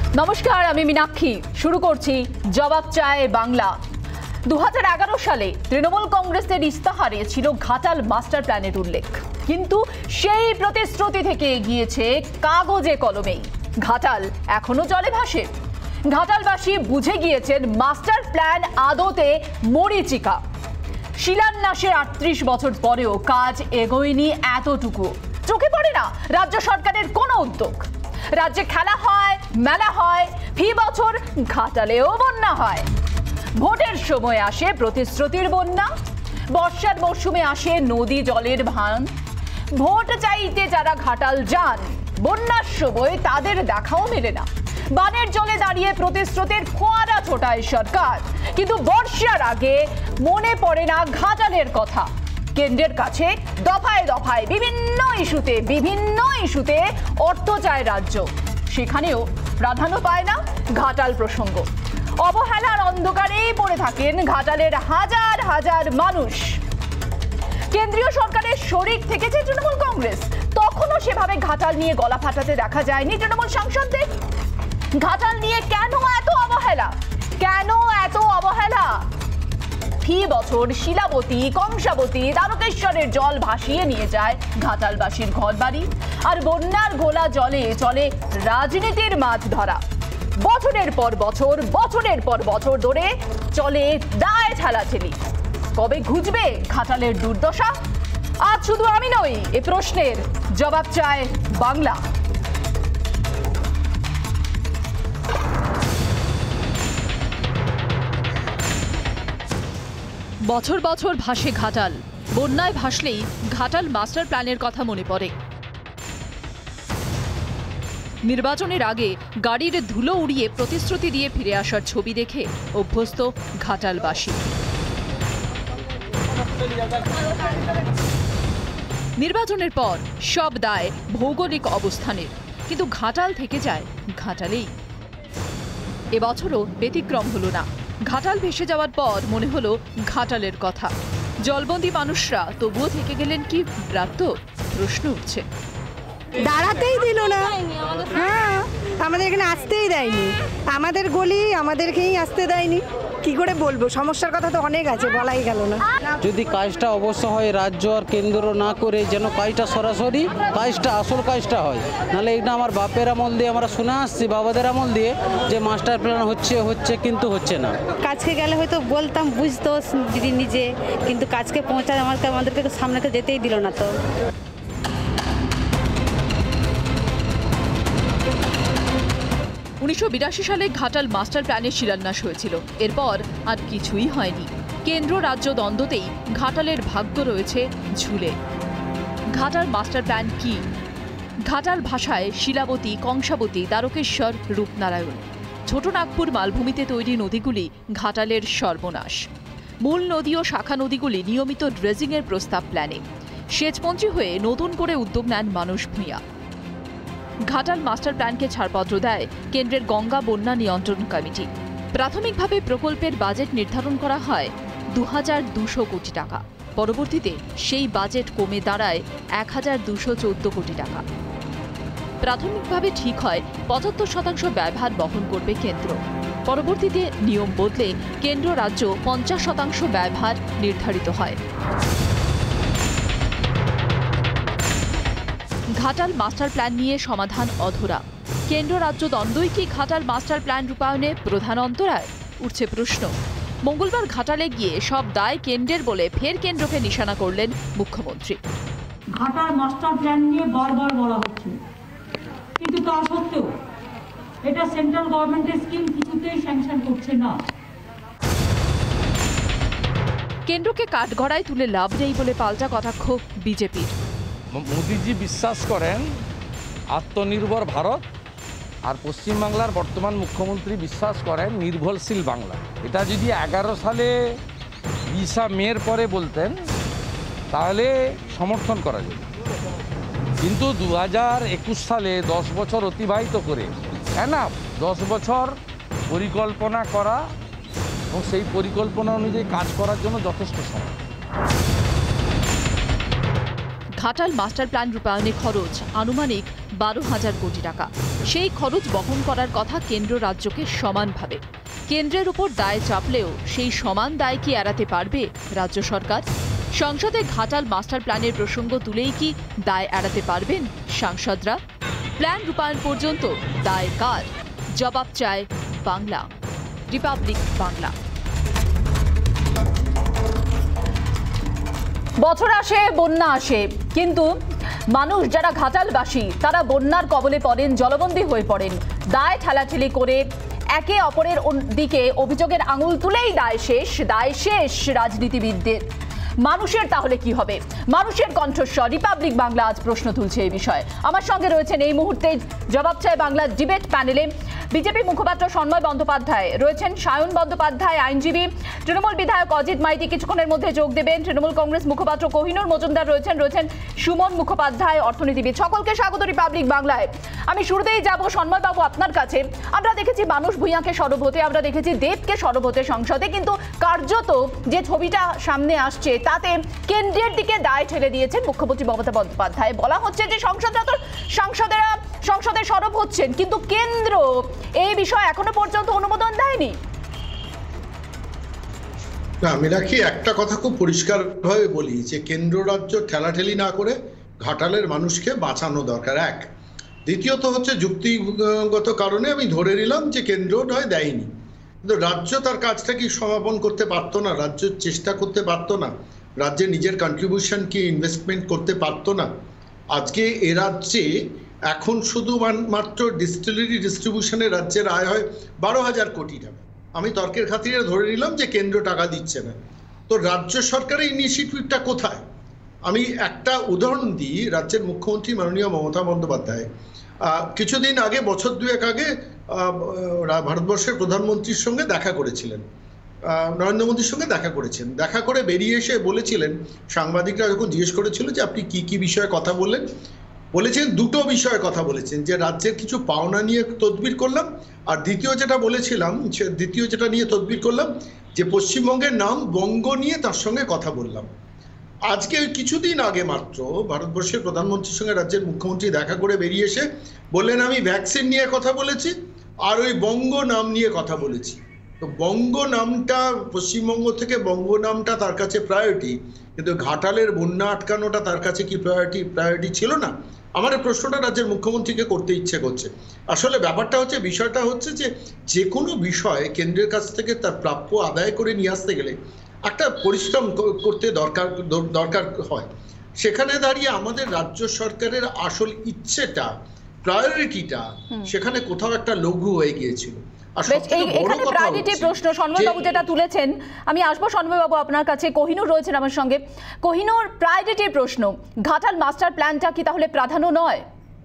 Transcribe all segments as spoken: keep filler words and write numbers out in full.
নমস্কার, আমি মীনাক্ষী। শুরু করছি জবাব চায় বাংলা। দু হাজার এগারো সালে তৃণমূল কংগ্রেসের ইস্তাহারে ছিল ঘাটাল মাস্টার প্ল্যানের উল্লেখ, কিন্তু সেই প্রতিশ্রুতি থেকে এগিয়েছে কাগজে কলমেই। ঘাটাল এখনো জলে ভাসে। ঘাটালবাসী বুঝে গিয়েছেন মাস্টার প্ল্যান আদতে মরীচিকা। শিলান্যাসের আটত্রিশ বছর পরেও কাজ এগোয়নি এতটুকু। চোখে পড়ে না রাজ্য সরকারের কোনো উদ্যোগ। রাজ্যে খেলা হয়, মেলা হয়, ফি বছর ঘাটালেও বন্যা হয়। ভোটের সময় আসে প্রতিশ্রুতির বন্যা, বর্ষার মৌসুমে আসে নদী জলের ভান। ভোট চাইতে যারা ঘাটাল যান, বন্যার সময় তাদের দেখাও মেলে না। বানের জলে দাঁড়িয়ে প্রতিশ্রুতির ফোয়ারা ছোটায় সরকার, কিন্তু বর্ষার আগে মনে পড়ে না ঘাটালের কথা। কেন্দ্রের কাছে দফায় দফায় বিভিন্ন ইস্যুতে বিভিন্ন ইস্যুতে অর্থ চায় রাজ্য, সেখানেও প্রাধান্য পায় না ঘাটাল প্রসঙ্গ। অবহেলার অন্ধকারেই পড়ে থাকেন ঘাটালের হাজার হাজার মানুষ। কেন্দ্রীয় সরকারের শরিক থেকেছে তৃণমূল কংগ্রেস, তখনও সেভাবে ঘাটাল নিয়ে গলা ফাটাতে দেখা যায়নি তৃণমূল সাংসদদের। ঘাটাল নিয়ে কেন এত অবহেলা? কেন এত অবহেলা? ফি বছর শিলাবতী, কংসাবতী, দ্বারকেশ্বরের জল ভাসিয়ে নিয়ে যায় ঘাটালবাসীর ঘরবাড়ি, আর বন্যার ঘোলা জলে চলে রাজনীতির মাছ ধরা। বছরের পর বছর, বছরের পর বছর ধরে চলে দায় ঠেলাঠেলি। কবে ঘুচবে ঘাটালের দুর্দশা? আজ শুধু আমি নই, এ প্রশ্নের জবাব চায় বাংলা। বছর বছর ভাসে ঘাটাল। বন্যায় ভাসলেই ঘাটাল মাস্টার প্ল্যানের কথা মনে পড়ে। নির্বাচনের আগে গাড়ির ধুলো উড়িয়ে প্রতিশ্রুতি দিয়ে ফিরে আসার ছবি দেখে অভ্যস্ত ঘাটালবাসী। নির্বাচনের পর সব দায় ভৌগোলিক অবস্থানের, কিন্তু ঘাটাল থেকে যায় ঘাটালেই। এবছরও ব্যতিক্রম হলো না। ঘাটাল ভেসে যাওয়ার পর মনে হলো ঘাটালের কথা। জলবন্দী মানুষরা তবুও থেকে গেলেন কি ব্রাত্য? প্রশ্ন উঠছে। দাঁড়াতেই দিল না। হ্যাঁ, আমাদের এখানে আসতেই দেয়নি। আমাদের গলি আমাদেরকেই আসতে দেয়নি। কি করে বলবো? সমস্যার কথা তো অনেক আছে, বলাই গেল না। যদি কাজটা অবশ্য হয় রাজ্য আর কেন্দ্র না করে, যেন কাজটা সরাসরি কাজটা আসল কাজটা হয়। নাহলে এটা আমার বাপের আমল দিয়ে আমরা শুনে আসছি, বাবাদের আমল দিয়ে, যে মাস্টার প্ল্যান হচ্ছে হচ্ছে কিন্তু হচ্ছে না। কাজকে গেলে হয়তো বলতাম, বুঝতো দিদি নিজে, কিন্তু কাজকে পৌঁছায় আমাকে আমাদেরকে তো সামনে যেতেই দিল না। তো উনিশশো বিরাশি সালে ঘাটাল মাস্টার প্ল্যানের শিলান্যাস হয়েছিল। এরপর আর কিছুই হয়নি। কেন্দ্র রাজ্য দ্বন্দ্বতেই ঘাটালের ভাগ্য রয়েছে ঝুলে। ঘাটাল মাস্টার প্ল্যান কি? ঘাটাল ভাষায় শিলাবতী, কংসাবতী, দ্বারকেশ্বর, রূপনারায়ণ। ছোটনাগপুর মালভূমিতে তৈরি নদীগুলি ঘাটালের সর্বনাশ। মূল নদী ও শাখা নদীগুলি নিয়মিত ড্রেজিংয়ের প্রস্তাব প্ল্যানে। সেচমন্ত্রী হয়ে নতুন করে উদ্যোগ নেন মানস ভূঁইয়া। ঘাটাল মাস্টার প্ল্যানকে ছাড়পত্র দেয় কেন্দ্রের গঙ্গা বন্যা নিয়ন্ত্রণ কমিটি। প্রাথমিকভাবে প্রকল্পের বাজেট নির্ধারণ করা হয় দু হাজার দুশো কোটি টাকা। পরবর্তীতে সেই বাজেট কমে দাঁড়ায় এক হাজার দুশো চোদ্দ কোটি টাকা। প্রাথমিকভাবে ঠিক হয় পঁচাত্তর শতাংশ ব্যয়ভার বহন করবে কেন্দ্র। পরবর্তীতে নিয়ম বদলে কেন্দ্র রাজ্য পঞ্চাশ শতাংশ ব্যয়ভার নির্ধারিত হয়। ঘাটাল মাস্টার প্ল্যান নিয়ে সমাধান অধরা। কেন্দ্র রাজ্য দ্বন্দ্বই কি ঘাটাল মাস্টার প্ল্যান রূপায়ণে প্রধান অন্তরায়? উঠছে প্রশ্ন। মঙ্গলবার ঘাটালে গিয়ে সব দায় কেন্দ্রের বলে ফের কেন্দ্রকে নিশানা করলেন মুখ্যমন্ত্রী। ঘাটাল মাস্টার প্ল্যান নিয়ে বারবার বলা হচ্ছে, কিন্তু তা সত্ত্বেও এটা সেন্ট্রাল গভর্নমেন্টের স্কিম কিছুতেই স্যাংশন করছে না। কেন্দ্রকে কাঠগড়ায় তুলে লাভ নেই বলে পাল্টা কটাক্ষ বিজেপির। মোদিজি বিশ্বাস করেন আত্মনির্ভর ভারত, আর পশ্চিমবাংলার বর্তমান মুখ্যমন্ত্রী বিশ্বাস করেন নির্ভরশীল বাংলা। এটা যদি এগারো সালে বিশা মের পরে বলতেন তাহলে সমর্থন করা যেত, কিন্তু দু হাজার একুশ সালে দশ বছর অতিবাহিত করে হ্যাঁ না দশ বছর পরিকল্পনা করা এবং সেই পরিকল্পনা অনুযায়ী কাজ করার জন্য যথেষ্ট সময়। ঘাটাল মাস্টার প্ল্যান রূপায়ণে খরচ আনুমানিক বারো হাজার কোটি টাকা। সেই খরচ বহন করার কথা কেন্দ্র রাজ্যকে সমানভাবে। কেন্দ্রের উপর দায় চাপলেও সেই সমান দায় কি এড়াতে পারবে রাজ্য সরকার? সংসদে ঘাটাল মাস্টার প্ল্যানের প্রসঙ্গ তুলেই কি দায় এড়াতে পারবেন সাংসদরা? প্ল্যান রূপায়ণ পর্যন্ত দায় কার? জবাব চায় বাংলা। রিপাবলিক বাংলা। বছর আসে, বন্যা আসে, কিন্তু মানুষ যারা ঘাটালবাসী তারা বন্যার কবলে পড়েন, জলবন্দী হয়ে পড়েন। দায় ঠেলাঠেলি করে একে অপরের দিকে অভিযোগের আঙুল তুলেই দায় শেষ, দায় শেষ রাজনীতিবিদদের। মানুষের তাহলে কি হবে? মানুষের কণ্ঠস্বর রিপাবলিক বাংলা আজ প্রশ্ন তুলছে এই বিষয়ে। আমার সঙ্গে রয়েছেন এই মুহূর্তে জবাব চায় বাংলা ডিবেট প্যানেলে বিজেপি মুখপাত্র সন্ময় বন্দ্যোপাধ্যায়, রয়েছেন সায়ন বন্দ্যোপাধ্যায় আইনজীবী, তৃণমূল বিধায়ক অজিত মাইতি কিছুক্ষণের মধ্যে যোগ দেবেন, তৃণমূল কংগ্রেস মুখপাত্র কোহিনুর মজুমদার রয়েছেন, রয়েছেন সুমন মুখোপাধ্যায় অর্থনীতিবিদ। সকলকে স্বাগত রিপাবলিক বাংলায়। আমি শুরুতেই যাব সন্ময় বাবু আপনার কাছে। আমরা দেখেছি মানুষ ভূঁইয়াকে সরব হতে, আমরা দেখেছি দেবকে সরব হতে সংসদে, কিন্তু কার্যত যে ছবিটা সামনে আসছে তাতে কেন্দ্রের দিকে দায় ঠেলে দিয়েছেন মুখ্যমন্ত্রী মমতা বন্দ্যোপাধ্যায়। বলা হচ্ছে যে সংসদরা তো সংসদেরা সংসদে সরব হচ্ছেন, কিন্তু কেন্দ্র এই বিষয়ে এখনো পর্যন্ত অনুমোদন দেয়নি। না, আমি রাখি একটা কথা খুব পরিষ্কারভাবে বলি যে কেন্দ্র রাজ্য ঠেলাঠেলি না করে ঘাটালের মানুষকে বাঁচানো দরকার, এক। দ্বিতীয়ত হচ্ছে যুক্তিগত কারণে আমি ধরে নিলাম যে কেন্দ্র নয় দেয়নি, কিন্তু রাজ্য তার কাজটা কি সমাপন করতে পারতো না? রাজ্য চেষ্টা করতে পারতো না? রাজ্যে নিজের কন্ট্রিবিউশন কি ইনভেস্টমেন্ট করতে পারতো না? আজকে এ রাজ্যে এখন শুধু মাত্র ডিস্টিলারি ডিস্ট্রিবিউশনে রাজ্যের আয় হয় বারো হাজার কোটি টাকা। আমি তর্কের খাতিরে ধরে নিলাম যে কেন্দ্র টাকা দিচ্ছে না, তো রাজ্য সরকারের ইনিশিয়েটিভটা কোথায়? আমি একটা উদাহরণ দিই। রাজ্যের মুখ্যমন্ত্রী মাননীয় মমতা বন্দ্যোপাধ্যায় কিছুদিন আগে, বছর দুয়েক আগে ভারতবর্ষের প্রধানমন্ত্রীর সঙ্গে দেখা করেছিলেন, নরেন্দ্র মোদীর সঙ্গে দেখা করেছেন। দেখা করে বেরিয়ে এসে বলেছিলেন, সাংবাদিকরা যখন জিজ্ঞেস করেছিল যে আপনি কি কি বিষয়ে কথা বললেন, বলেছেন দুটো বিষয়ে কথা বলেছেন, যে রাজ্যের কিছু পাওনা নিয়ে তদবির করলাম, আর দ্বিতীয় যেটা বলেছিলাম দ্বিতীয় যেটা নিয়ে তদবির করলাম যে পশ্চিমবঙ্গের নাম বঙ্গ নিয়ে তার সঙ্গে কথা বললাম। আজকে কিছুদিন আগে মাত্র ভারতবর্ষের প্রধানমন্ত্রীর সঙ্গে রাজ্যের মুখ্যমন্ত্রী দেখা করে বেরিয়ে এসে বললেন আমি ভ্যাকসিন নিয়ে কথা বলেছি আর ওই বঙ্গ নাম নিয়ে কথা বলেছি। তো বঙ্গ নামটা, পশ্চিমবঙ্গ থেকে বঙ্গ নামটা তার কাছে প্রায়োরিটি, কিন্তু ঘাটালের বন্যা আটকানোটা তার কাছে কি প্রায়োরিটি প্রায়োরিটি ছিল না? আমার এই প্রশ্নটা রাজ্যের মুখ্যমন্ত্রীকে করতে ইচ্ছে করছে। আসলে ব্যাপারটা হচ্ছে, বিষয়টা হচ্ছে যে যে কোনো বিষয় কেন্দ্রের কাছ থেকে তার প্রাপ্য আদায় করে নিয়ে আসতে গেলে একটা পরিশ্রম করতে দরকার দরকার হয়। সেখানে দাঁড়িয়ে আমাদের রাজ্য সরকারের আসল ইচ্ছেটা, প্রায়োরিটিটা সেখানে কোথাও একটা লঘু হয়ে গিয়েছিল। এখানে প্রায়োরিটি প্রশ্ন সন্ময়বাবু যেটা তুলেছেন, আমি আসবো সন্ময়বাবু আপনার কাছে। কোহিনুর রয়েছেন আমার সঙ্গে। কোহিনুর, প্রায়োরিটির প্রশ্ন, ঘাটাল মাস্টার প্ল্যানটা কি তাহলে প্রাধান্য নয়?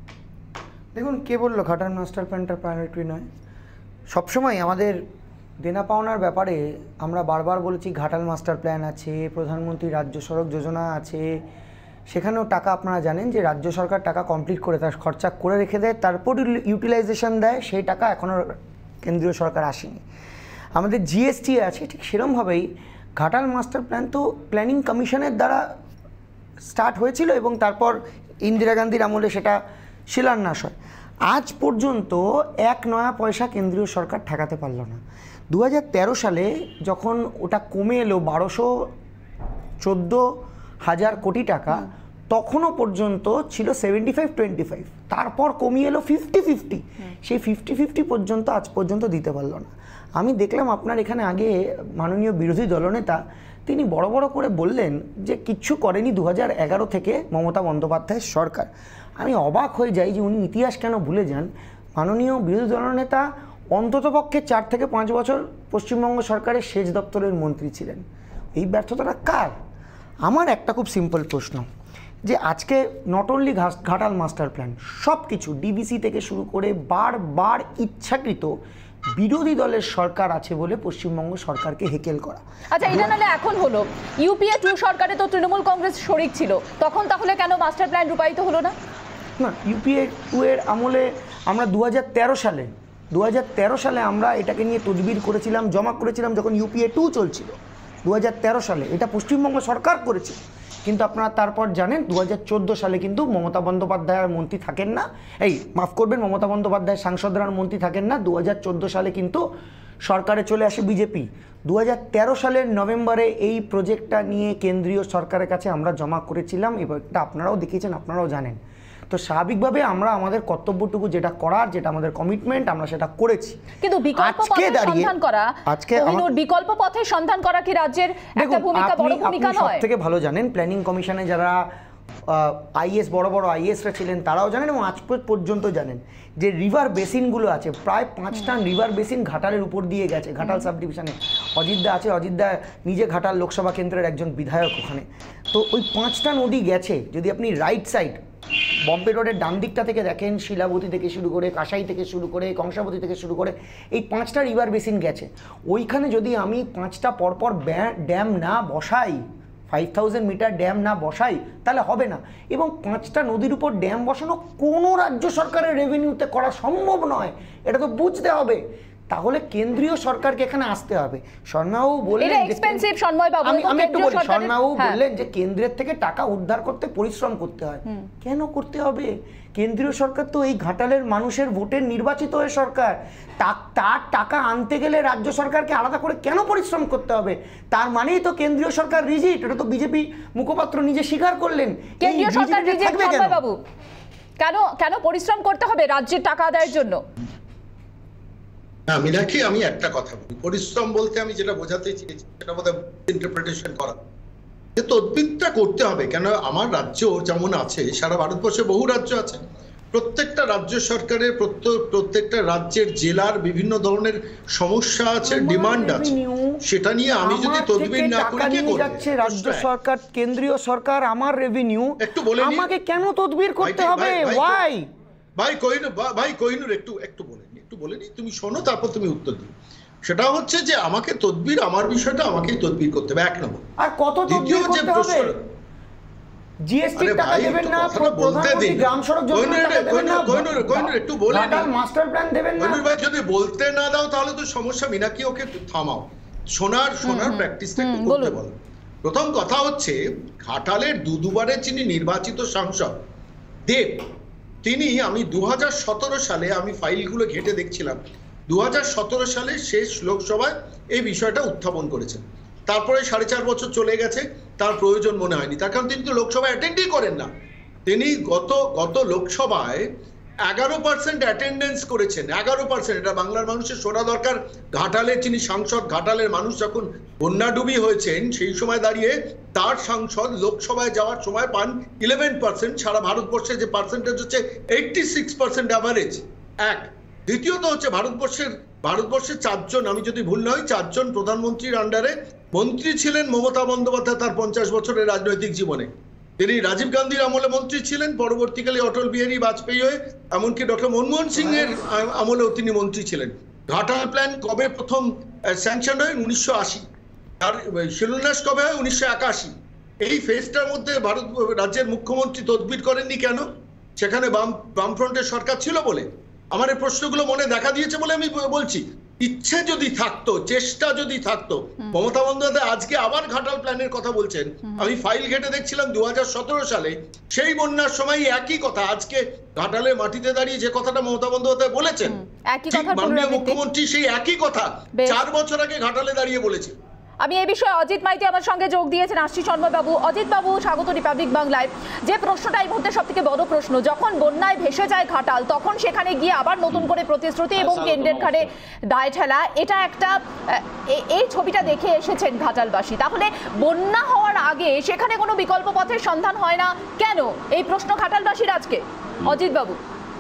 দেখুন, কে বললো ঘাটাল মাস্টার প্ল্যানটা প্রায়োরিটি নয়? সবসময় আমাদের দেনা পাওনার ব্যাপারে আমরা বারবার বলেছি ঘাটাল মাস্টার প্ল্যান আছে, প্রধানমন্ত্রী রাজ্য সড়ক যোজনা আছে, সেখানেও টাকা আপনারা জানেন যে রাজ্য সরকার টাকা কমপ্লিট করে তার খরচা করে রেখে দেয়, তারপর ইউটিলাইজেশন দেয়, সেই টাকা এখনও কেন্দ্রীয় সরকার আসেনি। আমাদের জিএসটি আছে, ঠিক সেরকমভাবেই ঘাটাল মাস্টার প্ল্যান তো প্ল্যানিং কমিশনের দ্বারা স্টার্ট হয়েছিল এবং তারপর ইন্দিরা গান্ধীর আমলে সেটা শিলান্যাস হয়। আজ পর্যন্ত এক নয়া পয়সা কেন্দ্রীয় সরকার ঠেকাতে পারল না। দু হাজার তেরো সালে যখন ওটা কমে এলো বারোশো চোদ্দো হাজার কোটি টাকা, তখনও পর্যন্ত ছিল সেভেন্টি ফাইভ টোয়েন্টি ফাইভ, তারপর কমিয়ে এলো ফিফটি ফিফটি, সেই ফিফটি ফিফটি পর্যন্ত আজ পর্যন্ত দিতে পারলো না। আমি দেখলাম আপনার এখানে আগে মাননীয় বিরোধী দলনেতা তিনি বড় বড় করে বললেন যে কিচ্ছু করেনি দু হাজার এগারো থেকে মমতা বন্দ্যোপাধ্যায়ের সরকার। আমি অবাক হয়ে যাই যে উনি ইতিহাস কেন ভুলে যান। মাননীয় বিরোধী দলনেতা অন্ততপক্ষে চার থেকে পাঁচ বছর পশ্চিমবঙ্গ সরকারের সেচ দপ্তরের মন্ত্রী ছিলেন। এই ব্যর্থতাটা কার? আমার একটা খুব সিম্পল প্রশ্ন, যে আজকে not only Ghatal master plan, সব কিছু ডিবিসি থেকে শুরু করে বারবার ইচ্ছাকৃত বিরোধী দলের সরকার আছে বলে পশ্চিমবঙ্গ সরকারকে হেকেল করা। আচ্ছা, এটা নাহলে এখন হলো ইউপিএ টু সরকারে তো তৃণমূল কংগ্রেস শরিক ছিল, তখন তাহলে কেন মাস্টার প্ল্যান রূপায়িত হলো না? না, ইউপিএ টু এর আমলে আমরা দু হাজার তেরো সালে দু হাজার তেরো সালে আমরা এটাকে নিয়ে তদবির করেছিলাম, জমা করেছিলাম যখন ইউপিএ টু চলছিল দু হাজার তেরো সালে। এটা পশ্চিমবঙ্গ সরকার করেছে, কিন্তু আপনারা তারপর জানেন দু হাজার চোদ্দো সালে কিন্তু মমতা বন্দ্যোপাধ্যায় আর মন্ত্রী থাকেন না, এই মাফ করবেন মমতা বন্দ্যোপাধ্যায় সাংসদরা আর মন্ত্রী থাকেন না, দু হাজার চোদ্দো সালে কিন্তু সরকারে চলে আসে বিজেপি। দু হাজার তেরো সালের নভেম্বরে এই প্রজেক্টটা নিয়ে কেন্দ্রীয় সরকারের কাছে আমরা জমা করেছিলাম, এটা আপনারাও দেখিয়েছেন, আপনারাও জানেন। তো স্বাভাবিকভাবে আমরা আমাদের কর্তব্যটুকু যেটা করার, যেটা আমাদের কমিটমেন্ট, আমরা সেটা করেছি। কিন্তু বিকল্প পথের সন্ধান করা, আজকে বিকল্প পথের সন্ধান করা কি রাজ্যের একটা ভূমিকা, বড় ভূমিকা নয়? সব থেকে ভালো জানেন, প্ল্যানিং কমিশনে যারা আইএস বড় বড় আইএসরা ছিলেন তারাও জানেন এবং আজ পর্যন্ত জানেন যে রিভার বেসিনগুলো আছে, প্রায় পাঁচটা রিভার বেসিন ঘাটালের উপর দিয়ে গেছে, ঘাটাল সাব ডিভিশনে। অজিতদা আছে, অজিতদা নিজে ঘাটাল লোকসভা কেন্দ্রের একজন বিধায়ক ওখানে। তো ওই পাঁচটা নদী গেছে, যদি আপনি রাইট সাইড বম্বে রোডের ডান দিকটা থেকে দেখেন, শিলাবতী থেকে শুরু করে, কাঁসাই থেকে শুরু করে, কংসাবতী থেকে শুরু করে, এই পাঁচটা রিভার বেসিন গেছে। ওইখানে যদি আমি পাঁচটা পরপর ড্যাম না বসাই, ফাইভ থাউজেন্ড মিটার ড্যাম না বসাই, তাহলে হবে না। এবং পাঁচটা নদীর উপর ড্যাম বসানো কোনো রাজ্য সরকারের রেভিনিউতে করা সম্ভব নয়, এটা তো বুঝতে হবে। তাহলে কেন্দ্রীয় সরকারকে এখানে আসতে হবে। শর্মাবাবু বললেন, আমি একটু বলি, শর্মাবাবু বললেন যে কেন্দ্রের থেকে টাকা উদ্ধার করতে পরিশ্রম করতে হয়। কেন করতে হবে? কেন্দ্রীয় সরকার তো এই ঘাটালের মানুষের ভোটের নির্বাচিত হয়ে সরকার, তার টাকা আনতে গেলে রাজ্য সরকারকে আলাদা করে কেন পরিশ্রম করতে হবে? তার মানেই তো কেন্দ্রীয় সরকার রিজিট, এটা তো বিজেপি মুখপাত্র নিজে স্বীকার করলেন। কেন্দ্রীয় সরকার রিজিট বাবু, কেন কেন পরিশ্রম করতে হবে রাজ্যের টাকা আদায়ের জন্য? না মীনাক্ষী, আমি একটা কথা বলি, পরিশ্রম বলতে আমি যেটা বোঝাতে চেয়েছি সেটা বোধহয় ইন্টারপ্রিটেশন করা, যে তদবিরটা করতে হবে। কেন আমার রাজ্য যেমন আছে, সারা ভারতবর্ষে বহু রাজ্য আছে, প্রত্যেকটা রাজ্য সরকারের প্রত্যেকটা রাজ্যের জেলার বিভিন্ন ধরনের সমস্যা আছে, ডিমান্ড আছে, সেটা নিয়ে আমি যদি তদবির না করি কে করবে? যাচ্ছে রাজ্য সরকার, কেন্দ্রীয় সরকার, আমার রেভিনিউ, একটু বলে আমাকে কেন তদবির করতে হবে? ওয়াই ভাই কোহিনুর, ভাই কোহিনুর একটু একটু বলে নি, একটু বলে নি, তুমি শোনো তারপর তুমি উত্তর দিও। সেটা হচ্ছে যে আমাকে তদবির, আমার বিষয়টা আমাকেই তদবির করতে হবে, এক নম্বর। আর কত তদবির করতে হবে? জিএসটি টাকা দেবেন না, প্রধানমন্ত্রী গ্রাম সড়ক যোজনা টাকা দেবেন না, কোহিনুর কোহিনুর একটু বলে নি, মাস্টার প্ল্যান দেবেন না। কোহিনুর ভাই যদি বলতে না দাও তাহলে তো সমস্যা। মীনাক্ষী ওকে থামাও, শোনার শোনার প্র্যাকটিসটা একটু করতে বলো। প্রথম কথা হচ্ছে, ঘাটালের দু দুবারের যিনি নির্বাচিত সাংসদ দেব, তিনি, আমি দু হাজার সতেরো সালে আমি ফাইলগুলো ঘেটে দেখছিলাম, দু হাজার সতেরো সালে শেষ লোকসভায় এই বিষয়টা উত্থাপন করেছেন। তারপরে সাড়ে চার বছর চলে গেছে, তার প্রয়োজন মনে হয়নি, তার কারণ তিনি তো লোকসভায় অ্যাটেন্ডই করেন না। তিনি গত গত লোকসভায় এগারো পার্সেন্ট অ্যাটেন্ডেন্স করেছেন, এগারো পার্সেন্ট। এটা বাংলার মানুষের শোনা দরকার। ঘাটালের যিনি সাংসদ, ঘাটালের মানুষ যখন বন্যাডুবি হয়েছেন সেই সময় দাঁড়িয়ে তার সাংসদ লোকসভায় যাওয়ার সময় পান ইলেভেন পার্সেন্ট। সারা ভারতবর্ষে যে পার্সেন্টেজ হচ্ছে এইটটি সিক্স পার্সেন্ট অ্যাভারেজ। এক, দ্বিতীয়ত হচ্ছে ভারতবর্ষের ভারতবর্ষের চারজন, আমি যদি ভুল না হই, চারজন প্রধানমন্ত্রীর আন্ডারে মন্ত্রী ছিলেন মমতা বন্দ্যোপাধ্যায় তার পঞ্চাশ বছরের রাজনৈতিক জীবনে। তিনি রাজীব গান্ধীর আমলে মন্ত্রী ছিলেন, পরবর্তীকালে অটল বিহারী বাজপেয়ী হয়ে, এমনকি ডক্টর মনমোহন সিং এর আমলেও তিনি মন্ত্রী ছিলেন। ঘাটাল প্ল্যান কবে প্রথম স্যাংশন হয়? উনিশশো আশি। আর শিলান্যাস কবে হয়? উনিশশো একাশি। এই ফেজটার মধ্যে ভারত রাজ্যের মুখ্যমন্ত্রী তদবির করেননি কেন? সেখানে বাম বামফ্রন্টের সরকার ছিল বলে। আমার এই প্রশ্নগুলো মনে দেখা দিয়েছে বলে আমি বলছি। ইচ্ছে যদি থাকতো, চেষ্টা যদি থাকতো, মমতা বন্দ্যোপাধ্যায় আজকে আবার ঘাটাল প্ল্যানের কথা বলছেন। আমি ফাইল ঘেটে দেখছিলাম দু হাজার সতেরো সালে সেই বন্যার সময় একই কথা, আজকে ঘাটালের মাটিতে দাঁড়িয়ে যে কথাটা মমতা বন্দ্যোপাধ্যায় বলেছেন, মাননীয় মুখ্যমন্ত্রী সেই একই কথা চার বছর আগে ঘাটালে দাঁড়িয়ে বলেছেন। আমি এই বিষয়ে অজিত মাইতি আমার সঙ্গে যোগ দিয়েছেন, আসছি বাবু। অজিত বাবু, স্বাগত রিপাবলিক বাংলায়। যে প্রশ্নটা এই মুহূর্তে সব থেকে বড় প্রশ্ন, যখন বন্যায় ভেসে যায় ঘাটাল, তখন সেখানে গিয়ে আবার নতুন করে প্রতিশ্রুতি এবং কেন্দ্রের ঘাড়ে দায় ঠেলা, এটা একটা, এই ছবিটা দেখে এসেছেন ঘাটালবাসী। তাহলে বন্যা হওয়ার আগে সেখানে কোনো বিকল্প পথের সন্ধান হয় না কেন? এই প্রশ্ন ঘাটালবাসীর আজকে। অজিত বাবু।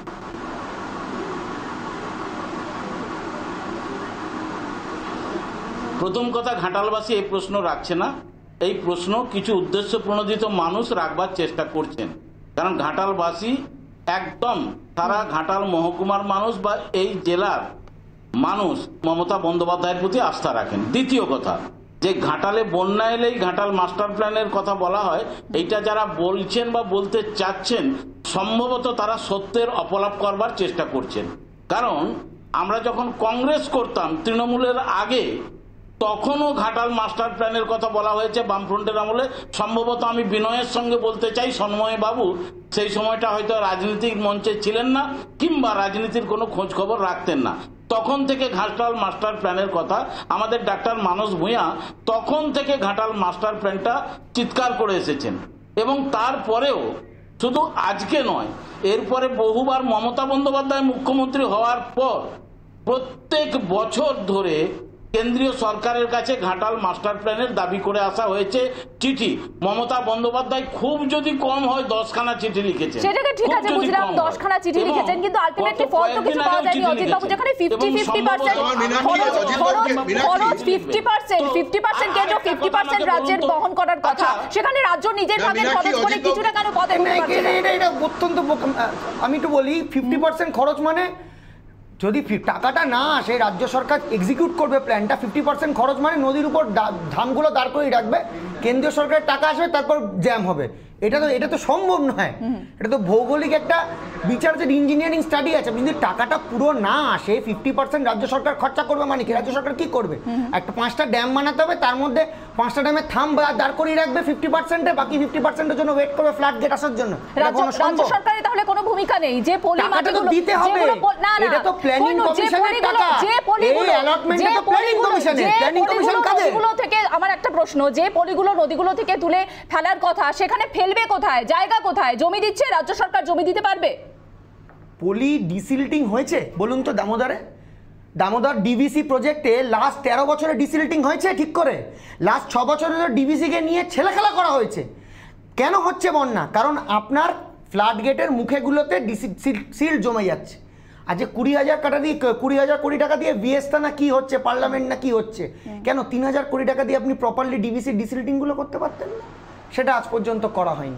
প্রথম কথা, ঘাটালবাসী এই প্রশ্ন রাখছে না, এই প্রশ্ন কিছু উদ্দেশ্য প্রণোদিত মানুষ রাখবার চেষ্টা করছেন। কারণ ঘাটালবাসী একদম সারা ঘাটাল মহকুমার মানুষ বা এই জেলার মানুষ মমতা বন্দ্যোপাধ্যায়ের প্রতি আস্থা রাখেন। দ্বিতীয় কথা, যে ঘাটালে বন্যা এলেই ঘাটাল মাস্টার প্ল্যানের কথা বলা হয়, এইটা যারা বলছেন বা বলতে চাচ্ছেন সম্ভবত তারা সত্যের অপলাপ করবার চেষ্টা করছেন। কারণ আমরা যখন কংগ্রেস করতাম তৃণমূলের আগে, তখনও ঘাটাল মাস্টার প্ল্যানের কথা বলা হয়েছে বামফ্রন্টের আমলে। সম্ভবত আমি বিনয়ের সঙ্গে বলতে চাই, সন্ময় বাবু সেই সময়টা হয়তো রাজনীতিক মঞ্চে ছিলেন না কিংবা রাজনীতির কোনো খোঁজ খবর রাখতেন না। তখন থেকে ঘাটাল মাস্টার প্ল্যানের কথা আমাদের ডাক্তার মানস ভূঁইয়া তখন থেকে ঘাটাল মাস্টার প্ল্যানটা চিৎকার করে এসেছেন। এবং তারপরেও শুধু আজকে নয়, এরপরে বহুবার মমতা বন্দ্যোপাধ্যায় মুখ্যমন্ত্রী হওয়ার পর প্রত্যেক বছর ধরে কেন্দ্রীয় সরকারের কাছে ঘাটাল মাস্টার প্ল্যানের দাবি করে আসা হয়েছে চিঠি। মমতা বন্দ্যোপাধ্যায় খুব যদি কম হয় দশখানা চিঠি লিখেছেন। সেটাকে ঠিক আছে বুঝলাম, দশখানা চিঠি লিখেছেন, কিন্তু আলটিমেটলি ফল তো কিছু পাওয়া যায়নি। অজিত বাবু যেখানে ফিফটি ফিফটি পার্সেন্ট খরচ ফিফটি পার্সেন্ট ফিফটি পার্সেন্ট কেন্দ্র ফিফটি পার্সেন্ট রাজ্যের বহন করার কথা, সেখানে রাজ্য নিজের ভাবে খরচ করে কিছুটা কেন পদে এটা অত্যন্ত, আমি একটু বলি ফিফটি পার্সেন্ট খরচ মানে যদি টাকাটা না আসে রাজ্য সরকার এক্সিকিউট করবে প্ল্যানটা, ফিফটি পার্সেন্ট খরচ মানে নদীর উপর ধামগুলো দাঁড় করে রাখবে, কেন্দ্রীয় সরকারের টাকা আসবে, তারপর জ্যাম হবে। এটা তো এটা তো সম্ভব নয়। এটা তো ভৌগোলিক একটা বিচার, যে ইঞ্জিনিয়ারিং স্টাডি আছে। যদি টাকাটা পুরো না আসে, ফিফটি পার্সেন্ট রাজ্য সরকার খরচা করবে মানে কি? রাজ্য সরকার কি করবে? একটা পাঁচটা ড্যাম বানাতে হবে, তার মধ্যে পাঁচটা ড্যামে থাম দাঁড় করিয়ে রাখবে ফিফটি পার্সেন্টে, বাকি ফিফটি পার্সেন্টের জন্য ওয়েট করবে ফ্লাড গেট আসার জন্য। রাজ্য সরকারের তাহলে কোনো ভূমিকা নেই? যে পলি মাটিগুলো দিতে হবে, এটা তো প্ল্যানিং কমিশনের টাকা, এই অ্যালটমেন্টে তো প্ল্যানিং কমিশনের। প্ল্যানিং কমিশন কাদের? নদীগুলো থেকে আমার একটা প্রশ্ন, যে পলিগুলো নদীগুলো থেকে তুলে ফেলার কথা, সেখানে ফেলবে কোথায়? জায়গা কোথায়? জমি দিচ্ছে রাজ্য সরকার, জমি দিতে পারবে? পলি ডিসিল্টিং হয়েছে বলুন তো দামোদরে? দামোদর ডিভিসি প্রজেক্টে লাস্ট তেরো বছরে ডিসিল্টিং হয়েছে ঠিক করে? লাস্ট ছ বছরে ডিভিসিকে নিয়ে ছেলেখেলা করা হয়েছে। কেন হচ্ছে বন্যা? কারণ আপনার ফ্লাড গেটের মুখেগুলোতে সিল জমে যাচ্ছে। আজকে কুড়ি হাজার টাকা দিয়ে কুড়ি হাজার কোটি টাকা দিয়ে ভিএসটা না কি হচ্ছে, পার্লামেন্ট না কি হচ্ছে, কেন তিন হাজার কোটি টাকা দিয়ে আপনি প্রপারলি ডিভিসি ডিসিল্টিংগুলো করতে পারতেন না? সেটা আজ পর্যন্ত করা হয়নি।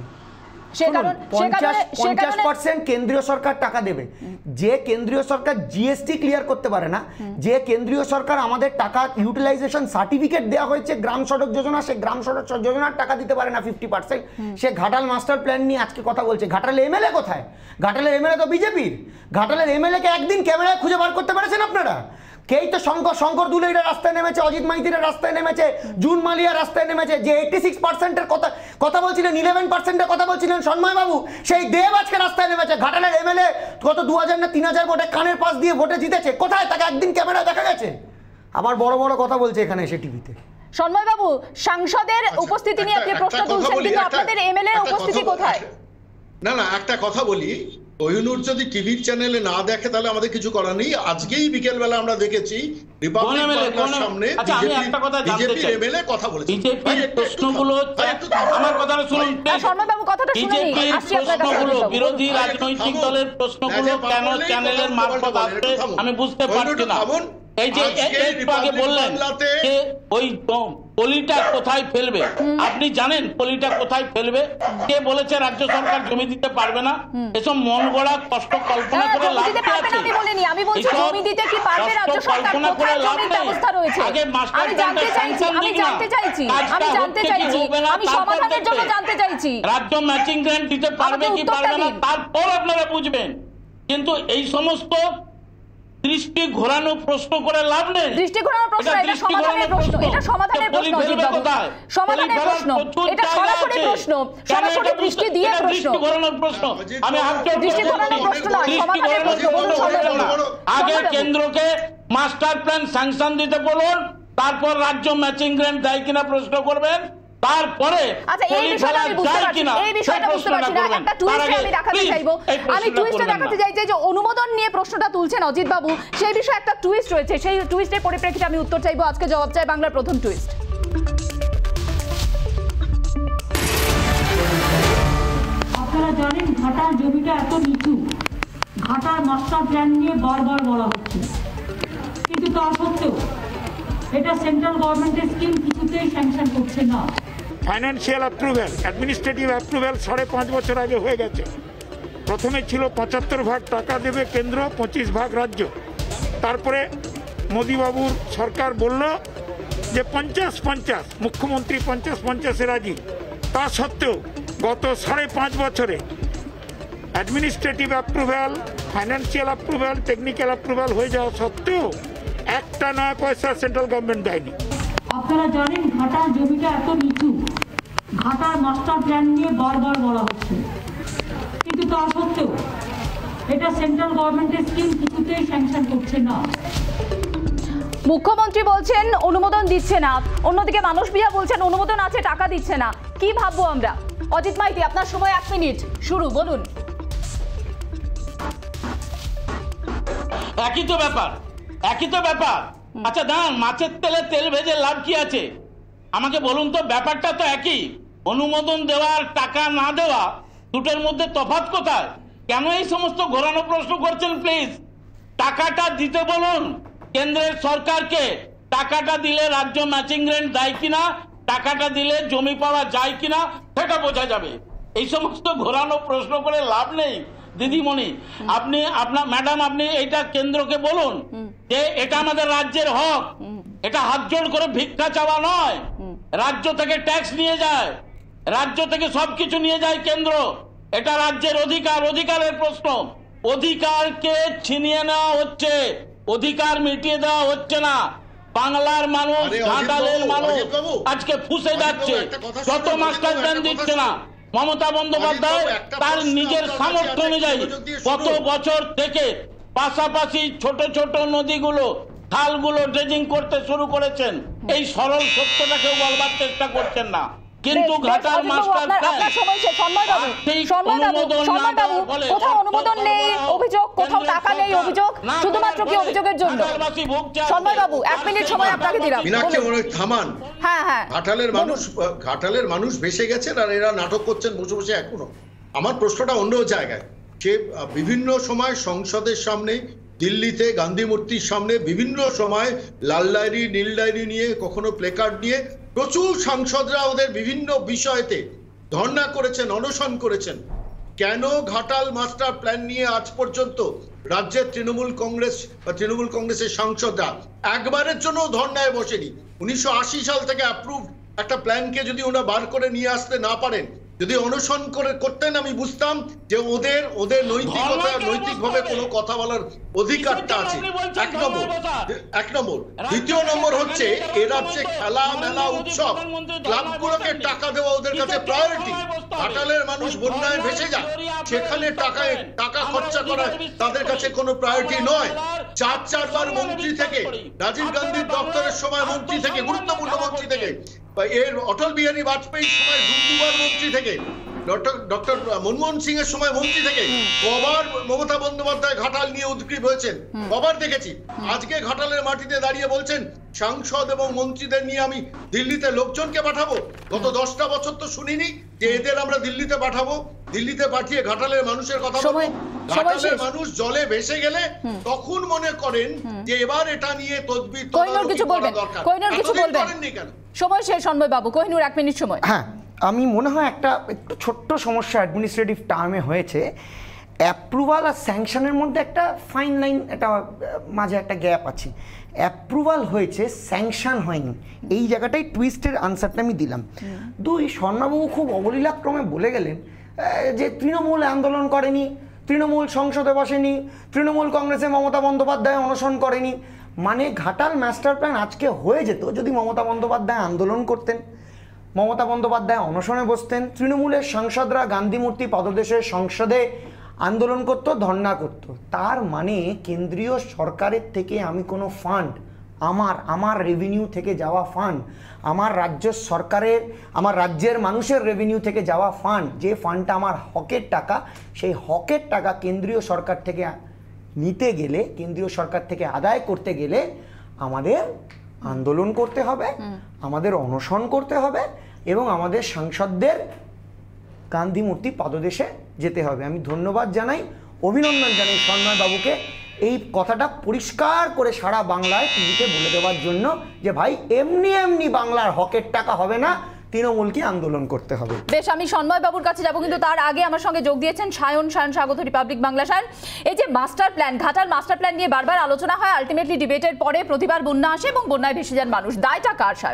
পঞ্চাশ পার্সেন্ট কেন্দ্রীয় সরকার টাকা দেবে। যে কেন্দ্রীয় সরকার জিএসটি ক্লিয়ার করতে পারে না, যে কেন্দ্রীয় সরকার আমাদের টাকা ইউটিলাইজেশন সার্টিফিকেট দেওয়া হয়েছে গ্রাম সড়ক যোজনা, সে গ্রাম সড়ক যোজনার টাকা দিতে পারে না ফিফটি পার্সেন্ট। সে ঘাটাল মাস্টার প্ল্যান নিয়ে আজকে কথা বলছে। ঘাটালের এমএলএ কোথায়? ঘাটালের এমএলএ তো বিজেপির। ঘাটালের এমএলএ কে একদিন ক্যামেরায় খুঁজে বার করতে পেরেছেন আপনারা? কেই তো শঙ্কর শঙ্কর দুলেইরা রাস্তায় নেমেছে, অজিত মাইতিরা রাস্তায় নেমেছে, জুন মালিয়া রাস্তায় নেমেছে। যে এইটি সিক্স পার্সেন্টের কথা কথা বলছিলেন, ইলেভেন পার্সেন্টের কথা বলছিলেন সন্ময় বাবু, সেই দেব আজকে রাস্তায় নেমেছে। ঘাটালের এমএলএ গত দু হাজার না তিন হাজার ভোটে কানের পাশ দিয়ে ভোটে জিতেছে, কোথায়? তাকে একদিন ক্যামেরায় দেখা গেছে? আবার বড় বড় কথা বলছে এখানে এসে টিভিতে। সন্ময় বাবু, সাংসদের উপস্থিতি নিয়ে আপনি প্রশ্ন তুলছেন, কিন্তু আপনাদের এমএলএ এর উপস্থিতি কোথায়? না না, একটা কথা বলি, কোহিনুর যদি টিভির চ্যানেলে না দেখে তাহলে আমাদের কিছু করার নেই। আজকেই বিকেল বেলা আমরা দেখেছি রিপাবলিক বাংলার সামনে বিজেপি এমএলএ কথা বলেছে। বিজেপির প্রশ্নগুলো, আমার কথাটা শুনুন, সন্ময় বাবু কথাটা শুনুন। প্রশ্নগুলো বিরোধী রাজনৈতিক দলের প্রশ্নগুলো কেন চ্যানেলের মারফত আসছে আমি বুঝতে পারছি না। এই যে একটু আগে বললেন যে ওই পলিটা কোথায় ফেলবে, আপনি জানেন পলিটা কোথায় ফেলবে? কে বলেছে রাজ্য সরকার জমি দিতে পারবে না? এসব মন গড়া কষ্ট কল্পনা করে লাভ কি আছে? আমি বলিনি, আমি বলছি জমি দিতে কি পারবে রাজ্য সরকার? কোথায় জমির ব্যবস্থা রয়েছে? আমি জানতে চাইছি, আমি জানতে চাইছি, আমি জানতে চাইছি, আমি সমাধানের জন্য জানতে চাইছি। রাজ্য ম্যাচিং গ্র্যান্ট দিতে পারবে কি পারবে না তারপর আপনারা বুঝবেন। কিন্তু এই সমস্ত দৃষ্টি ঘোরানো প্রশ্ন করে লাভ নেই। দৃষ্টি ঘোরানো প্রশ্ন, এটা সমাধানের প্রশ্ন, এটা সমাধানের প্রশ্ন অজিত বাবু, সমাধানের প্রশ্ন, এটা সরাসরি প্রশ্ন, সরাসরি দৃষ্টি দিয়ে প্রশ্ন, দৃষ্টি ঘোরানোর প্রশ্ন। আমি হাতে দৃষ্টি ঘোরানোর প্রশ্ন নয়, সমাধানের প্রশ্ন। বলুন সমাধান। আগে কেন্দ্রকে মাস্টার প্ল্যান স্যাংশন দিতে বলুন, তারপর রাজ্য ম্যাচিং গ্র্যান্ট দেয় কিনা প্রশ্ন করবেন, তারপরে আচ্ছা এই বিষয়টা আমি বুঝতে পারছি না, এই বিষয়টা বুঝতে পারছি না। একটা টুইস্ট আমি দেখাতে চাইবো, আমি টুইস্টে দেখাতে চাই যে অনুমোদন নিয়ে প্রশ্নটা তুলছেন অজিত বাবু, সেই বিষয়ে একটা টুইস্ট রয়েছে, সেই টুইস্টের পরিপ্রেক্ষিতে আমি উত্তর চাইবো। আজকে জবাব চাই বাংলার প্রথম টুইস্ট। আপনারা জানেন ঘাটার জমিটা এত নিচু, ঘাটার মাস্টার প্ল্যান নিয়ে বারবার বলা হচ্ছে, কিন্তু তা সত্ত্বেও এটা সেন্ট্রাল গভর্নমেন্টের স্কিম কিছুতেই স্যাংশন করছে না। ফাইন্যান্সিয়াল অ্যাপ্রুভ্যাল, অ্যাডমিনিস্ট্রেটিভ অ্যাপ্রুভ্যাল সাড়ে পাঁচ বছর আগে হয়ে গেছে। প্রথমে ছিল পঁচাত্তর ভাগ টাকা দেবে কেন্দ্র, পঁচিশ ভাগ রাজ্য। তারপরে মোদিবাবুর সরকার বলল যে পঞ্চাশ পঞ্চাশ, মুখ্যমন্ত্রী পঞ্চাশ পঞ্চাশে রাজি। তা সত্ত্বেও গত সাড়ে পাঁচ বছরে administrative approval, financial approval, technical approval হয়ে যাওয়া সত্ত্বেও একটা নয় পয়সা সেন্ট্রাল গভর্নমেন্ট দেয়নি। আপনারা জানেন ঘাটার জমিটা এত নিচু, ঘাটার মাস্টার প্ল্যান নিয়ে বারবার বলা হচ্ছে, কিন্তু তা সত্ত্বেও এটা সেন্ট্রাল গভর্নমেন্টের স্কিম কিছুতেই স্যাংশন করছে না। মুখ্যমন্ত্রী বলছেন অনুমোদন দিচ্ছে না, অন্যদিকে মানুষ বিয়া বলছেন অনুমোদন আছে, টাকা দিচ্ছে না। কি ভাববো আমরা? অজিত মাইতি, আপনার সময় এক মিনিট, শুরু বলুন। একই তো ব্যাপার, একই তো ব্যাপার। আচ্ছা দাঁড়ান, মাছের তেলে তেল ভেজে লাভ কি আছে? আমাকে বলুন তো, ব্যাপারটা তো একই। অনুমোদন দেওয়া আর টাকা না দেওয়া, দুটোর মধ্যে তফাৎ কোথায়? কেন এই সমস্ত ঘোরানো প্রশ্ন করছেন? প্লিজ টাকাটা দিতে বলুন কেন্দ্রের সরকারকে। টাকাটা দিলে রাজ্য ম্যাচিং রেন্ট দেয় কিনা, টাকাটা দিলে জমি পাওয়া যায় কিনা সেটা বোঝা যাবে। এই সমস্ত ঘোরানো প্রশ্ন করে লাভ নেই। দিদিমণি, আপনি আপনার ম্যাডাম আপনি এটা কেন্দ্রকে বলুন যে এটা আমাদের রাজ্যের হক, এটা হাত জোড় করে ভিক্ষা চাওয়া নয়। রাজ্য থেকে ট্যাক্স নিয়ে যায়, রাজ্য থেকে সবকিছু নিয়ে যায় কেন্দ্র, এটা রাজ্যের অধিকার, অধিকারের প্রশ্ন। অধিকারকে ছিনিয়ে নেওয়া হচ্ছে, অধিকার মিটিয়ে দেওয়া হচ্ছে না। বাংলার মানুষ, ঘাটালের মানুষ আজকে ফুঁসে যাচ্ছে, যত মাস্টার প্ল্যান দিচ্ছে না। মমতা বন্দ্যোপাধ্যায় তার নিজের সামর্থ্য অনুযায়ী গত বছর থেকে পাশাপাশি ছোট ছোট নদীগুলো, খালগুলো ড্রেজিং করতে শুরু করেছেন। এই সরল সত্যটাকেও বলবার চেষ্টা করছেন না। কিন্তু ঘাটাল মাস্টার কোথাও অনুমোদন নেই অভিযোগ, কোথাও টাকা নেই অভিযোগ, শুধুমাত্র কি অভিযোগের জন্য? সন্ময় বাবু, এক মিনিট সময় আপনাকে দিলাম। মীনাক্ষী থামান। হ্যাঁ হ্যাঁ, ঘাটালের মানুষ, ঘাটালের মানুষ ভেসে গেছেন আর এরা নাটক করছেন বসে বসে এখনো। আমার প্রশ্নটা অন্য জায়গায়, যে বিভিন্ন সময় সংসদের সামনে, দিল্লিতে গান্ধী মূর্তির সামনে বিভিন্ন সময় লাল ডায়েরি, নীল ডায়েরি নিয়ে, কখনো প্লেকার্ড নিয়ে প্রচুর সাংসদরা ওদের বিভিন্ন বিষয়তে ধর্ণা করেছেন, অনশন করেছেন। কেন ঘাটাল মাস্টার প্ল্যান নিয়ে আজ পর্যন্ত রাজ্যের তৃণমূল কংগ্রেস বা তৃণমূল কংগ্রেসের সাংসদরা একবারের জন্য ধর্ণায় বসেনি? উনিশশো আশি সাল থেকে অ্যাপ্রুভ একটা প্ল্যানকে যদি ওরা বার করে নিয়ে আসতে না পারেন, যদি অনশন করে করতেন, আমি বুঝতাম যে ওদের ওদের নৈতিকতা, নৈতিকভাবে কোনো কথা বলার অধিকারটা আছে। এক নম্বর এক নম্বর দ্বিতীয় নম্বর হচ্ছে এ রাজ্যে খেলা, মেলা, উৎসব, ক্লাবগুলোকে টাকা দেওয়া ওদের কাছে প্রায়োরিটি। ঘাটালের মানুষ বন্যায় ভেসে যায়, সেখানে টাকায় টাকা খরচা করা তাদের কাছে কোনো প্রায়োরিটি নয়। চার চারবার মন্ত্রী থেকে, রাজীব গান্ধীর দপ্তরের সময় মন্ত্রী থেকে, গুরুত্বপূর্ণ মন্ত্রী থেকে, এর অটল বিহারী বাজপেয়ীর সময় দু দুবার মন্ত্রী থেকে, ডক্টর মনমোহন সিং এর সময় মন্ত্রী থেকে, কবার মমতা বন্দ্যোপাধ্যায় ঘাটাল নিয়ে উদ্গ্রীব হয়েছেন, কবার দেখেছি। আজকে ঘাটালের মাটিতে দাঁড়িয়ে বলছেন সাংসদ এবং মন্ত্রীদের নিয়ে আমি দিল্লিতে লোকজনকে পাঠাবো। গত দশটা বছর তো শুনিনি যে এদের আমরা দিল্লিতে পাঠাবো, দিল্লিতে পাঠিয়ে ঘাটালের মানুষের কথা বলবো। ঘাটালের মানুষ জলে ভেসে গেলে তখন মনে করেন যে এবার এটা নিয়ে তদবির কিছু বলবেন, কোহিনুর কিছু বলবেন। সময় শেষ, সন্ময় বাবু, কোহিনুর এক মিনিট সময়। হ্যাঁ, আমি মনে হয় একটা একটু ছোট্ট সমস্যা অ্যাডমিনিস্ট্রেটিভ টার্মে হয়েছে। অ্যাপ্রুভাল আর স্যাংশনের মধ্যে একটা ফাইন লাইন, একটা মাঝে একটা গ্যাপ আছে। অ্যাপ্রুভাল হয়েছে, স্যাংশন হয়নি, এই জায়গাটাই টুইস্টের আনসারটা আমি দিলাম। দুই, স্বর্ণবাবু খুব অবলীলাক্রমে বলে গেলেন যে তৃণমূল আন্দোলন করেনি, তৃণমূল সংসদে বসেনি, তৃণমূল কংগ্রেসে মমতা বন্দ্যোপাধ্যায় অনশন করেনি। মানে ঘাটাল মাস্টার প্ল্যান আজকে হয়ে যেত যদি মমতা বন্দ্যোপাধ্যায় আন্দোলন করতেন, মমতা বন্দ্যোপাধ্যায় অনশনে বসতেন, তৃণমূলের সাংসদরা গান্ধী মূর্তি পদদেশের সংসদে আন্দোলন করতো, ধর্ণা করতো। তার মানে কেন্দ্রীয় সরকারের থেকে আমি কোনো ফান্ড, আমার আমার রেভিনিউ থেকে যাওয়া ফান্ড, আমার রাজ্য সরকারের, আমার রাজ্যের মানুষের রেভিনিউ থেকে যাওয়া ফান্ড, যে ফান্ডটা আমার হকের টাকা, সেই হকের টাকা কেন্দ্রীয় সরকার থেকে নিতে গেলে, কেন্দ্রীয় সরকার থেকে আদায় করতে গেলে আমাদের আন্দোলন করতে হবে, আমাদের অনশন করতে হবে এবং আমাদের সাংসদদের গান্ধী মূর্তি পাদদেশে যেতে হবে। আমি ধন্যবাদ জানাই, অভিনন্দন জানাই সন্ময় বাবুকে এই কথাটা পরিষ্কার করে সারা বাংলায় টিভিতে বলে দেওয়ার জন্য যে ভাই এমনি এমনি বাংলার হকের টাকা হবে না, তৃণমূলকে আন্দোলন করতে হবে। বেশ, আমি সন্ময় বাবুর কাছে যাব, কিন্তু তার আগে আমার সঙ্গে যোগ দিয়েছেন সায়ন। সায়ন, স্বাগত রিপাবলিক বাংলা। সায়ন, এই যে master plan, Ghatal master plan নিয়ে বারবার আলোচনা হয়, আলটিমেটলি ডিবেটের পরে প্রতিবার বন্যা আসে এবং বন্যায় ভেসে যান মানুষ, দায়টা কার সায়ন?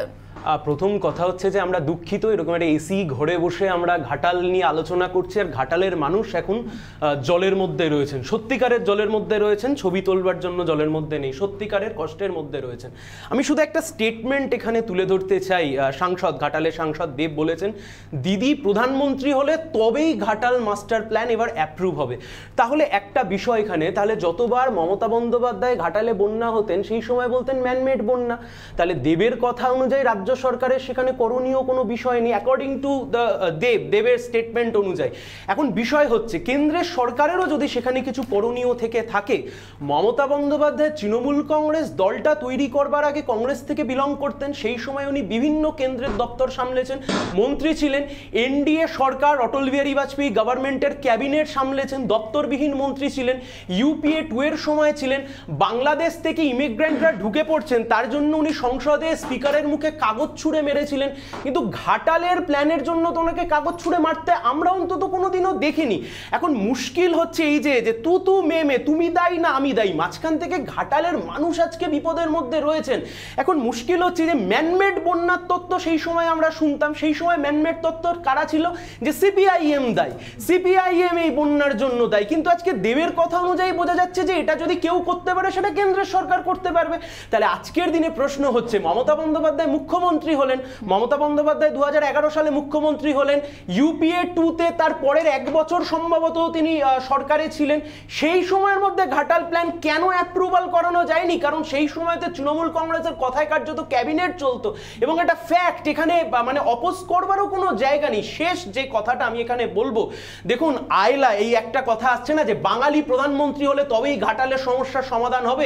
প্রথম কথা হচ্ছে যে আমরা দুঃখিত, এরকম একটা এসি ঘরে বসে আমরা ঘাটাল নিয়ে আলোচনা করছি, আর ঘাটালের মানুষ এখন জলের মধ্যে রয়েছেন, সত্যিকারের জলের মধ্যে রয়েছেন, ছবি তোলবার জন্য জলের মধ্যে নেই, সত্যিকারের কষ্টের মধ্যে রয়েছেন। আমি শুধু একটা স্টেটমেন্ট এখানে তুলে ধরতে চাই। সাংসদ, ঘাটালের সাংসদ দেব বলেছেন দিদি প্রধানমন্ত্রী হলে তবেই ঘাটাল মাস্টার প্ল্যান এবার অ্যাপ্রুভ হবে। তাহলে একটা বিষয় এখানে, তাহলে যতবার মমতা বন্দ্যোপাধ্যায় ঘাটালে বন্যা হতেন সেই সময় বলতেন ম্যানমেড বন্যা, তাহলে দেবের কথা অনুযায়ী রাজ্য সরকারের সেখানে করণীয় কোনো বিষয় নেই অ্যাকর্ডিং টু দ্য দেব দেবের স্টেটমেন্ট অনুযায়ী। এখন বিষয় হচ্ছে কেন্দ্রের সরকারেরও যদি সেখানে কিছু করণীয় থেকে থাকে, মমতা বন্দ্যোপাধ্যায় তৃণমূল কংগ্রেস দলটা তৈরি করবার আগে কংগ্রেস থেকে বিলং করতেন, সেই সময় উনি বিভিন্ন কেন্দ্রের দপ্তর সামলেছেন, মন্ত্রী ছিলেন, এনডিএ সরকার অটল বিহারী বাজপেয়ী গভর্নমেন্টের ক্যাবিনেট সামলেছেন, দপ্তরবিহীন মন্ত্রী ছিলেন, ইউপিএ টু এর সময় ছিলেন, বাংলাদেশ থেকে ইমিগ্রেন্টরা ঢুকে পড়ছেন তার জন্য উনি সংসদে স্পিকারের মুখে কাগজ ছুঁড়ে মেরেছিলেন। কিন্তু ঘাটালের প্ল্যানের জন্য তো ওনাকে কাগজ ছুঁড়ে মারতে আমরা অন্তত কোনোদিনও দেখিনি। এখন মুশকিল হচ্ছে এই যে যে তু তু মে মে, তুমি দায়ী না আমি দায়ী, মাঝখান থেকে ঘাটালের মানুষ আজকে বিপদের মধ্যে রয়েছেন। এখন মুশকিল হচ্ছে যে ম্যানমেড বন্যার তত্ত্ব সেই সময় আমরা শুনতাম, সেই সময় ম্যানমেড তত্ত্ব কারা ছিল, যে সিপিআইএম দায়ী, সিপিআইএম এই বন্যার জন্য দায়ী। কিন্তু আজকে দেবের কথা অনুযায়ী বোঝা যাচ্ছে যে এটা যদি কেউ করতে পারে সেটা কেন্দ্রের সরকার করতে পারবে। তাহলে আজকের দিনে প্রশ্ন হচ্ছে, মমতা বন্দ্যোপাধ্যায় মুখ্যমন্ত্রী হলেন, মমতা বন্দ্যোপাধ্যায় দু হাজার এগারো সালে মুখ্যমন্ত্রী হলেন, ইউপিএ টুতে তার পরের এক বছর সম্ভবত তিনি সরকারে ছিলেন, সেই সময়ের মধ্যে ঘাটাল প্ল্যান কেন অ্যাপ্রুভাল করানো যায়নি? কারণ সেই সময়তে তৃণমূল কংগ্রেসের কথায় কার্যত ক্যাবিনেট চলতো এবং এটা ফ্যাক্ট, এখানে মানে অপোজ করবারও কোনো জায়গা নেই। শেষ যে কথাটা আমি এখানে বলবো, দেখুন আয়লা, এই একটা কথা আসছে না যে বাঙালি প্রধানমন্ত্রী হলে তবেই ঘাটালের সমস্যার সমাধান হবে।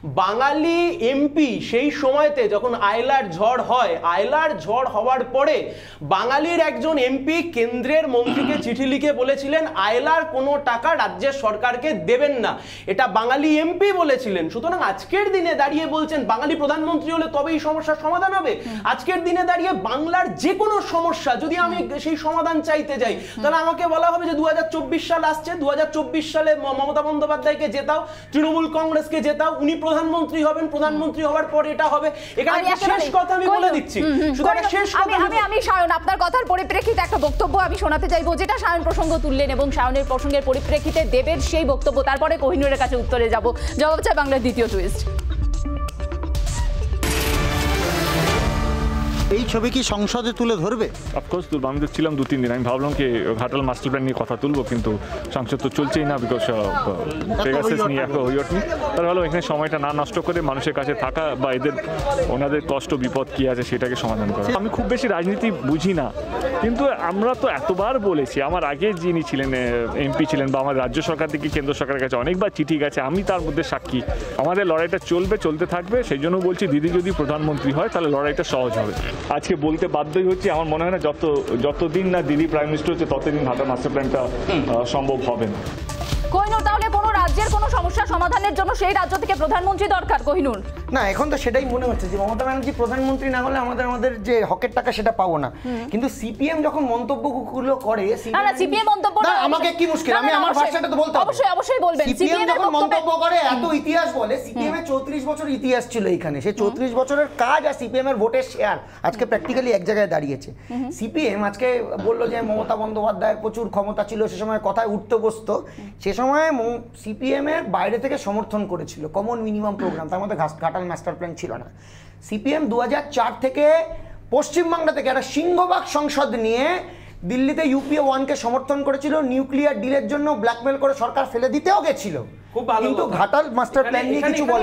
বাঙালি এমপি সেই সময়তে যখন আয়লার ঝড় হয়, আয়লার ঝড় হওয়ার পরে বাঙালির একজন এমপি কেন্দ্রের মন্ত্রীকে চিঠি লিখে বলেছিলেন আয়লার কোনো টাকা রাজ্যের সরকারকে দেবেন না, এটা বাঙালি এমপি বলেছিলেন। সুতরাং আজকের দিনে দাঁড়িয়ে বলছেন বাঙালি প্রধানমন্ত্রী হলে তবে এই সমস্যার সমাধান হবে। আজকের দিনে দাঁড়িয়ে বাংলার যে কোনো সমস্যা যদি আমি সেই সমাধান চাইতে যাই, তাহলে আমাকে বলা হবে যে দু হাজার চব্বিশ সাল আসছে, দু হাজার চব্বিশ সালে মমতা বন্দ্যোপাধ্যায়কে জেতাও, তৃণমূল কংগ্রেসকে জেতাও, উনি প্রধানমন্ত্রী হবেন, প্রধানমন্ত্রী হওয়ার পর এটা হবে। এখানে শেষ কথা আমি বলে দিচ্ছি, শেষ কথা আমি আমি সায়ন আপনার কথার পরিপ্রেক্ষিতে একটা বক্তব্য আমি শোনাতে চাইবো, যেটা সায়ন প্রসঙ্গ তুললেন এবং সায়নের প্রসঙ্গের পরিপ্রেক্ষিতে দেবের সেই বক্তব্য, তারপরে কোহিনুরের কাছে উত্তরে যাব। জবাব চাই বাংলার দ্বিতীয় টুইস্ট। এই ছবি কি সংসদে তুলে ধরবে? অফকোর্স তুলবো, আমি তো ছিলাম দু তিন দিন, আমি ভাবলাম কি ঘাটাল মাস্টার প্ল্যান নিয়ে কথা তুলবো, কিন্তু সংসদ তো চলছেই না, বিকজ পেগাসাস নিয়ে এত হইয়ট নেই। তাহলে ভালো এখানে সময়টা না নষ্ট করে মানুষের কাছে থাকা বা এদের ওনাদের কষ্ট বিপদ কী আছে সেটাকে সমাধান করা। আমি খুব বেশি রাজনীতি বুঝি না, কিন্তু আমরা তো এতবার বলেছি, আমার আগে যিনি ছিলেন এমপি ছিলেন বা আমার রাজ্য সরকার থেকে কেন্দ্র সরকারের কাছে অনেকবার চিঠি গেছে, আমি তার মধ্যে সাক্ষী। আমাদের লড়াইটা চলবে, চলতে থাকবে, সেই জন্য বলছি দিদি যদি প্রধানমন্ত্রী হয় তাহলে লড়াইটা সহজ হবে। আজকে বলতে বাধ্যই হচ্ছে, আমার মনে হয় না যত যতদিন না দিদি প্রাইম মিনিস্টার হচ্ছে ততদিন ঘাটাল মাস্টার প্ল্যানটা সম্ভব হবে না। কোহিনুর, তাহলে কোনো রাজ্যের কোনো সমস্যা সমাধানের জন্য সেই রাজ্য থেকে প্রধানমন্ত্রী দরকার? কোহিনুর, না এখন তো সেটাই মনে হচ্ছে যে মমতা ব্যানার্জি প্রধানমন্ত্রী না হলে আমাদের আমাদের যে হকের টাকা সেটা পাবো না। কিন্তু সিপিএম যখন মন্তব্যগুলো করে, না না সিপিএম মন্তব্যটা আমাকে কি মুশকিল, আমি আমার ভাষাটা তো বলতে হবে। অবশ্যই অবশ্যই বলবেন। সিপিএম যখন মন্তব্য করে, এত ইতিহাস বলে, সিপিএম এর চৌত্রিশ বছর ইতিহাস ছিল এখানে, সেই চৌত্রিশ বছরের কাজ আর সিপিএম এর ভোটের শেয়ার আজকে প্র্যাকটিক্যালি এক জায়গায় দাঁড়িয়েছে। সিপিএম আজকে বললো যে মমতা বন্দ্যোপাধ্যায়ের প্রচুর ক্ষমতা ছিল, সে সময় কথায় উঠতে বসতো, সে সময় সিপিএম এর বাইরে থেকে সমর্থন করেছিল কমন মিনিমাম প্রোগ্রাম, তার মধ্যে ঘাটাল মাস্টার প্ল্যান ছিল না। সিপিএম দু হাজার চার থেকে পশ্চিমবাংলা থেকে একটা সিংহভাগ সংসদ নিয়ে দিল্লিতে ইউপিএ ওয়ানকে সমর্থন করেছিল, নিউক্লিয়ার ডিলের জন্য ব্ল্যাকমেল করে সরকার ফেলে দিতেও গেছিল। কিন্তু ঘাটাল মাস্টার প্ল্যান নিয়ে কিছু বলে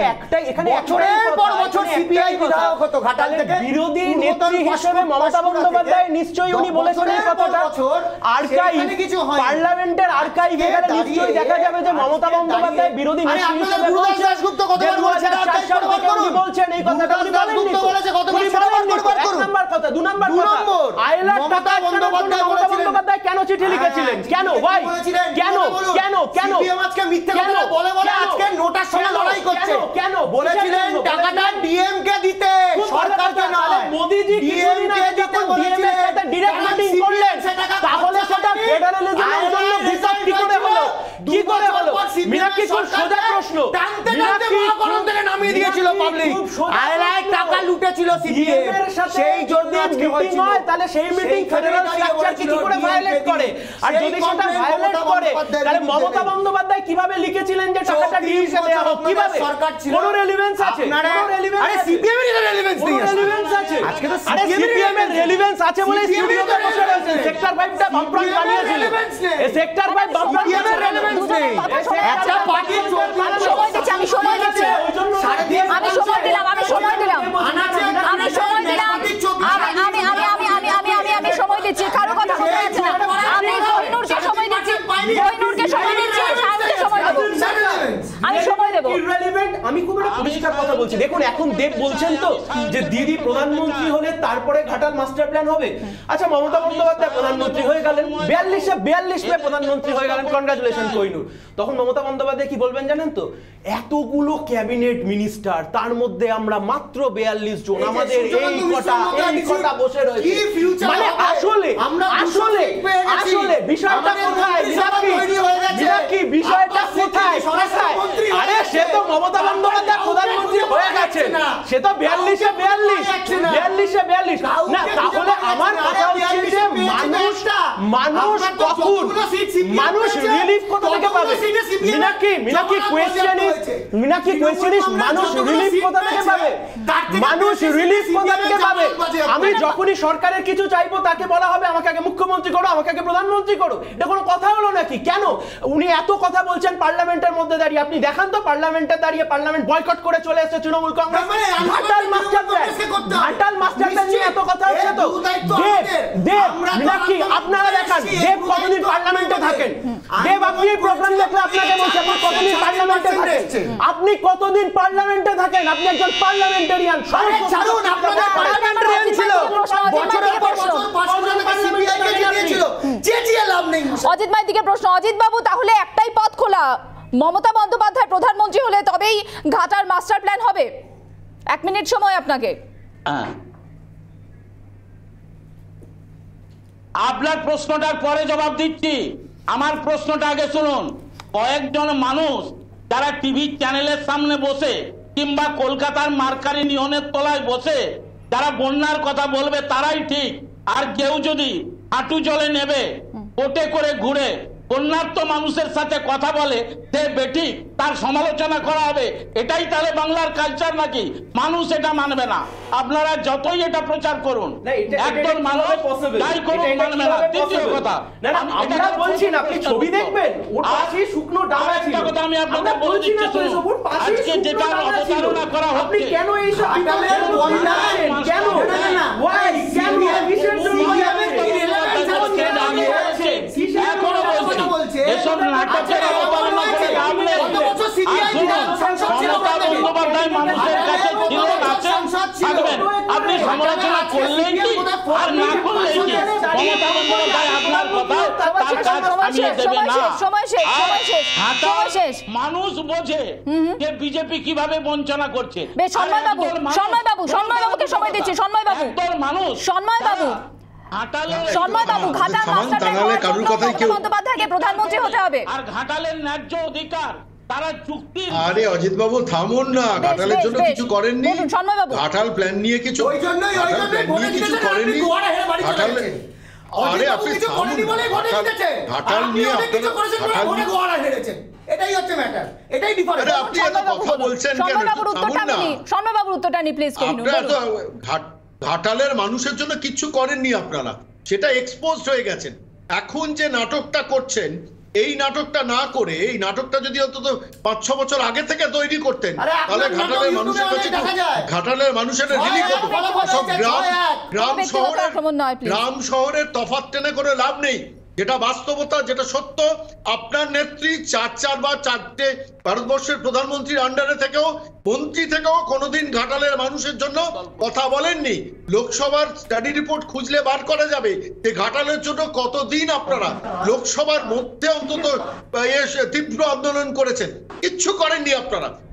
বছরের পর বছর সিপিআই বিধায়ক হতো ঘাটাল থেকে, বিরোধী নেত্রী হিসেবে মমতা বন্দ্যোপাধ্যায় নিশ্চয়ই উনি বলেছিলেন কথাটা। আর্কাইভ, পার্লামেন্টের আর্কাইভ এখানে নিশ্চয়ই দেখা যাবে যে মমতা বন্দ্যোপাধ্যায় বিরোধী নেত্রী হিসেবে বলছেন, দাশগুপ্ত কতবার বলেছেন উনি বলছেন এই কথাটা, উনি বলেননি তো, উনি বলেননি। এক নাম্বার কথা, দু নাম্বার কথা, আইলার টাকা বন্দ্যোপাধ্যায় বন্দ্যোপাধ্যায় কেন চিঠি লিখেছিলেন? কেন ভাই, কেন কেন কেন সিপিএম আজকে মিথ্যে কথা বলে বলে আজকে নোটার সঙ্গে লড়াই করছে। কেন বলেছিলেন টাকাটা ডিএম কে দিতে, সরকারকে নয়। মোদিজি ডিএম কে দিতে বলেছিলেন, সাথে ডাইরেক্ট মিটিং করলেন, তাহলে সেটা ফেডারালিজমের জন্য বিচার কি করে হলো? কি করে হলো? মিরাকির সোজা প্রশ্ন, নামিয়ে দিয়েছিল পাবলিক, আয়লায় টাকা লুটেছিল সিপিএম, সেই জন্য আজকে হয়েছিল। তাহলে সেই মিটিং ফেডারেল স্ট্রাকচার কি করে ভায়োলেট করে? আর যদি সেটা ভায়োলেট করে তাহলে মমতা বন্দ্যোপাধ্যায় কিভাবে লিখেছিলেন যে টাকাটা ডিএমকে দেওয়া হোক? কিভাবে? কোন রেলেভেন্স আছে? কোন রেলেভেন্স? আরে সিপিএম এর রেলেভেন্স নেই, রেলেভেন্স আছে আজকে তো সিপিএম এর রেলেভেন্স আছে বলে স্টুডিওতে বসে রয়েছে। সেক্টর ফাইভ টা বামফ্রন্ট বানিয়েছিল, এই সেক্টর ফাইভ বামফ্রন্ট এর রেলেভেন্স নেই। একটা পার্টি সময় দিচ্ছি, আমি সময় দিচ্ছি, আমি সময় দিলাম, আমি সময় দিলাম, আমি সময় দিলাম, আমি আমি আমি আমি আমি আমি আমি আমি সময় দিচ্ছি, কারো কথা শোনা যাচ্ছে না। আমি কোহিনূরকে সময় দিচ্ছি, কোহিনূরকে সময় দিচ্ছি, সাহেবকে সময় দেবো, আমি সময় দেবো। আমি খুব একটা পরিষ্কার কথা বলছি। দেখুন এখন দেব বলছেন তো যে দিদি প্রধানমন্ত্রী হলে তারপরে ঘাটাল মাস্টার প্ল্যান হবে। আচ্ছা মমতা বন্দ্যোপাধ্যায় প্রধানমন্ত্রী হয়ে গেলেন, বিয়াল্লিশে বিয়াল্লিশ মে প্রধানমন্ত্রী হয়ে গেলেন, কনগ্রাচুলেশন কোহিনূর। তখন মমতা বন্দ্যোপাধ্যায় কি বলবেন জানেন তো? এতগুলো ক্যাবিনেট মিনিস্টার, তার মধ্যে আমরা মাত্র বিয়াল্লিশ জন, আমাদের এই কটা এই কটা বসে রয়েছে। মানে আসলে আসলে আসলে বিষয়টা কোথায়? কি বিষয়টা কোথায়? আরে সে তো মমতা বন্দ্যোপাধ্যায় প্রধানমন্ত্রী হয়ে গেছে, সে তো বিয়াল্লিশে বিয়াল্লিশ বিয়াল্লিশে বিয়াল্লিশ না। তাহলে আমার কথা হচ্ছে যে মানুষ মানুষ কখন মানুষ রিলিফ কোথা থেকে পাবে? মিনাকি মিনাকি কোয়েশ্চেন ইজ মিনাকি কোয়েশ্চেন ইজ মানুষ রিলিফ কোথা থেকে পাবে? মানুষ রিলিফ কোথা থেকে পাবে? আমি যখনই সরকারের কিছু চাইবো তাকে বলা হবে আমাকে আগে মুখ্যমন্ত্রী করো, আমাকে আগে প্রধানমন্ত্রী করো। এটা কোনো কথা হলো নাকি? কেন উনি এত কথা বলছেন পার্লামেন্টের মধ্যে দাঁড়িয়ে? আপনি দেখান তো পার্লামেন্টে দাঁড়িয়ে পার্লামেন্ট বয়কট করে চলে এসেছে Trinamool Congress. Ghatal master plan, Ghatal master plan নিয়ে এত কথা হচ্ছে তো। দেব দেব মিনাকি আপনারা দেখান দেব কতদিন পার্লামেন্টে থাকেন? দেব আপনি এই প্রোগ্রাম দেখলে আপনাকে বলছি আপনি কতদিন পার্লামেন্টে থাকেন? আপনি কতদিন পার্লামেন্টে থাকেন? আপনি একজন পার্লামেন্টারিয়ান। ছাড়ুন, আপনাদের পার্লামেন্টারিয়ান ছিল, বছরের পর বছর পাঁচ টাকা সিপিআই কে জিতিয়েছিল, চেঁচিয়ে লাভ নেই। অজিত মাইর দিকে প্রশ্ন। অজিত বাবু, তাহলে একটাই পথ খোলা, মমতা বন্দ্যোপাধ্যায় প্রধানমন্ত্রী হলে তবেই ঘাটাল মাস্টার প্ল্যান হবে? এক মিনিট সময় আপনাকে। আপনার প্রশ্নটার পরে জবাব দিচ্ছি, আমার প্রশ্নটা আগে শুনুন। কয়েকজন মানুষ যারা টিভি চ্যানেলের সামনে বসে কিংবা কলকাতার মার্কারি নিয়নের তলায় বসে যারা বন্যার কথা বলবে তারাই ঠিক, আর কেউ যদি হাঁটু জলে নেবে কোটে করে ঘুরে বন্যার্ত মানুষের সাথে কথা বলে সে বেঠিক, তার সমালোচনা করা হবে, এটাই তাহলে বাংলার কালচার নাকি? মানুষ এটা মানবে না, আপনারা যতই এটা প্রচার করুন, একদম মানুষ যাই করুন মানবে না। দ্বিতীয় কথা, আমরা বলছি না আপনি ছবি দেখবেন, ওর পাশে শুকনো ডাঙা ছিল। একটা কথা আমি আপনাকে বলে দিচ্ছি শুনুন, আজকে যেটা অবতারণা করা হচ্ছে, আপনি কেন এই সব বিতর্কের বন্যা কেন ওয়াই কেন কিসের জন্য এখনো বলছি এসব নাটকের অবতারণা করে লাভ নেই। মমতা বন্দ্যোপাধ্যায় মানুষের কাছে ছিলেন, আছেন, থাকবেন। আপনি সমালোচনা করলেন কি আর না করলেন কি, মমতা বন্দ্যোপাধ্যায় আপনার কথা তার কাজ থামিয়ে দেবে না। মানুষ বোঝে যে বিজেপি কিভাবে বঞ্চনা করছে। সন্ময় বাবু, সন্ময় বাবু, সন্ময় বাবুকে সময় দিচ্ছি। সন্ময় বাবু, মানুষ সন্ময় বাবু সন্ময় বাবু ঘাটাল মাস্টার প্ল্যান বন্দ্যোপাধ্যায়কে প্রধানমন্ত্রী হতে হবে। আর ঘাটালের ন্যায্য অধিকার তারা চুক্তি। আরে অজিত বাবু থামুন না, ঘাটালের জন্য কিছু করেননি? ঘাটাল প্ল্যান নিয়ে কিছু ওই জন্যই ওই জন্যই ভোটে কিছু করেননি ঘাটাল। আরে আপনি থামুন, ঘাটাল নিয়ে আপনারা ঘাটাল নিয়ে গোয়ারা হেরেছেন, এটাই হচ্ছে ম্যাটার, এটাই ডিফারেন্স। আরে আপনি এত কথা বলছেন কেন? থামুন না, সন্ময় বাবুর উত্তরটা নি প্লিজ। আপনারা তো ঘাটালের মানুষের জন্য কিছু করেননি, আপনারা সেটা এক্সপোজড হয়ে গেছেন। এখন যে নাটকটা করছেন, এই নাটকটা না করে এই নাটকটা যদি অন্তত পাঁচ ছ বছর আগে থেকে তৈরি করতেন তাহলে ঘাটালের মানুষের কাছে ঘাটালের মানুষের রিলিফ হতো। সব গ্রাম গ্রাম শহরের গ্রাম শহরের তফাৎ টেনে করে লাভ নেই। যেটা বাস্তবতা, যেটা সত্য, আপনার নেত্রী চার চারবার চারটে ভারতবর্ষের প্রধানমন্ত্রীর আন্ডারে থেকেও মন্ত্রী থেকেও কোনোদিন ঘাটালের মানুষের জন্য কথা বলেননি। লোকসভার স্টাডি রিপোর্ট খুঁজলে বার করা যাবে যে ঘাটালের জন্য কতদিন আপনারা লোকসভার মধ্যে অন্তত তীব্র আন্দোলন করেছেন, কিচ্ছু করেননি আপনারা।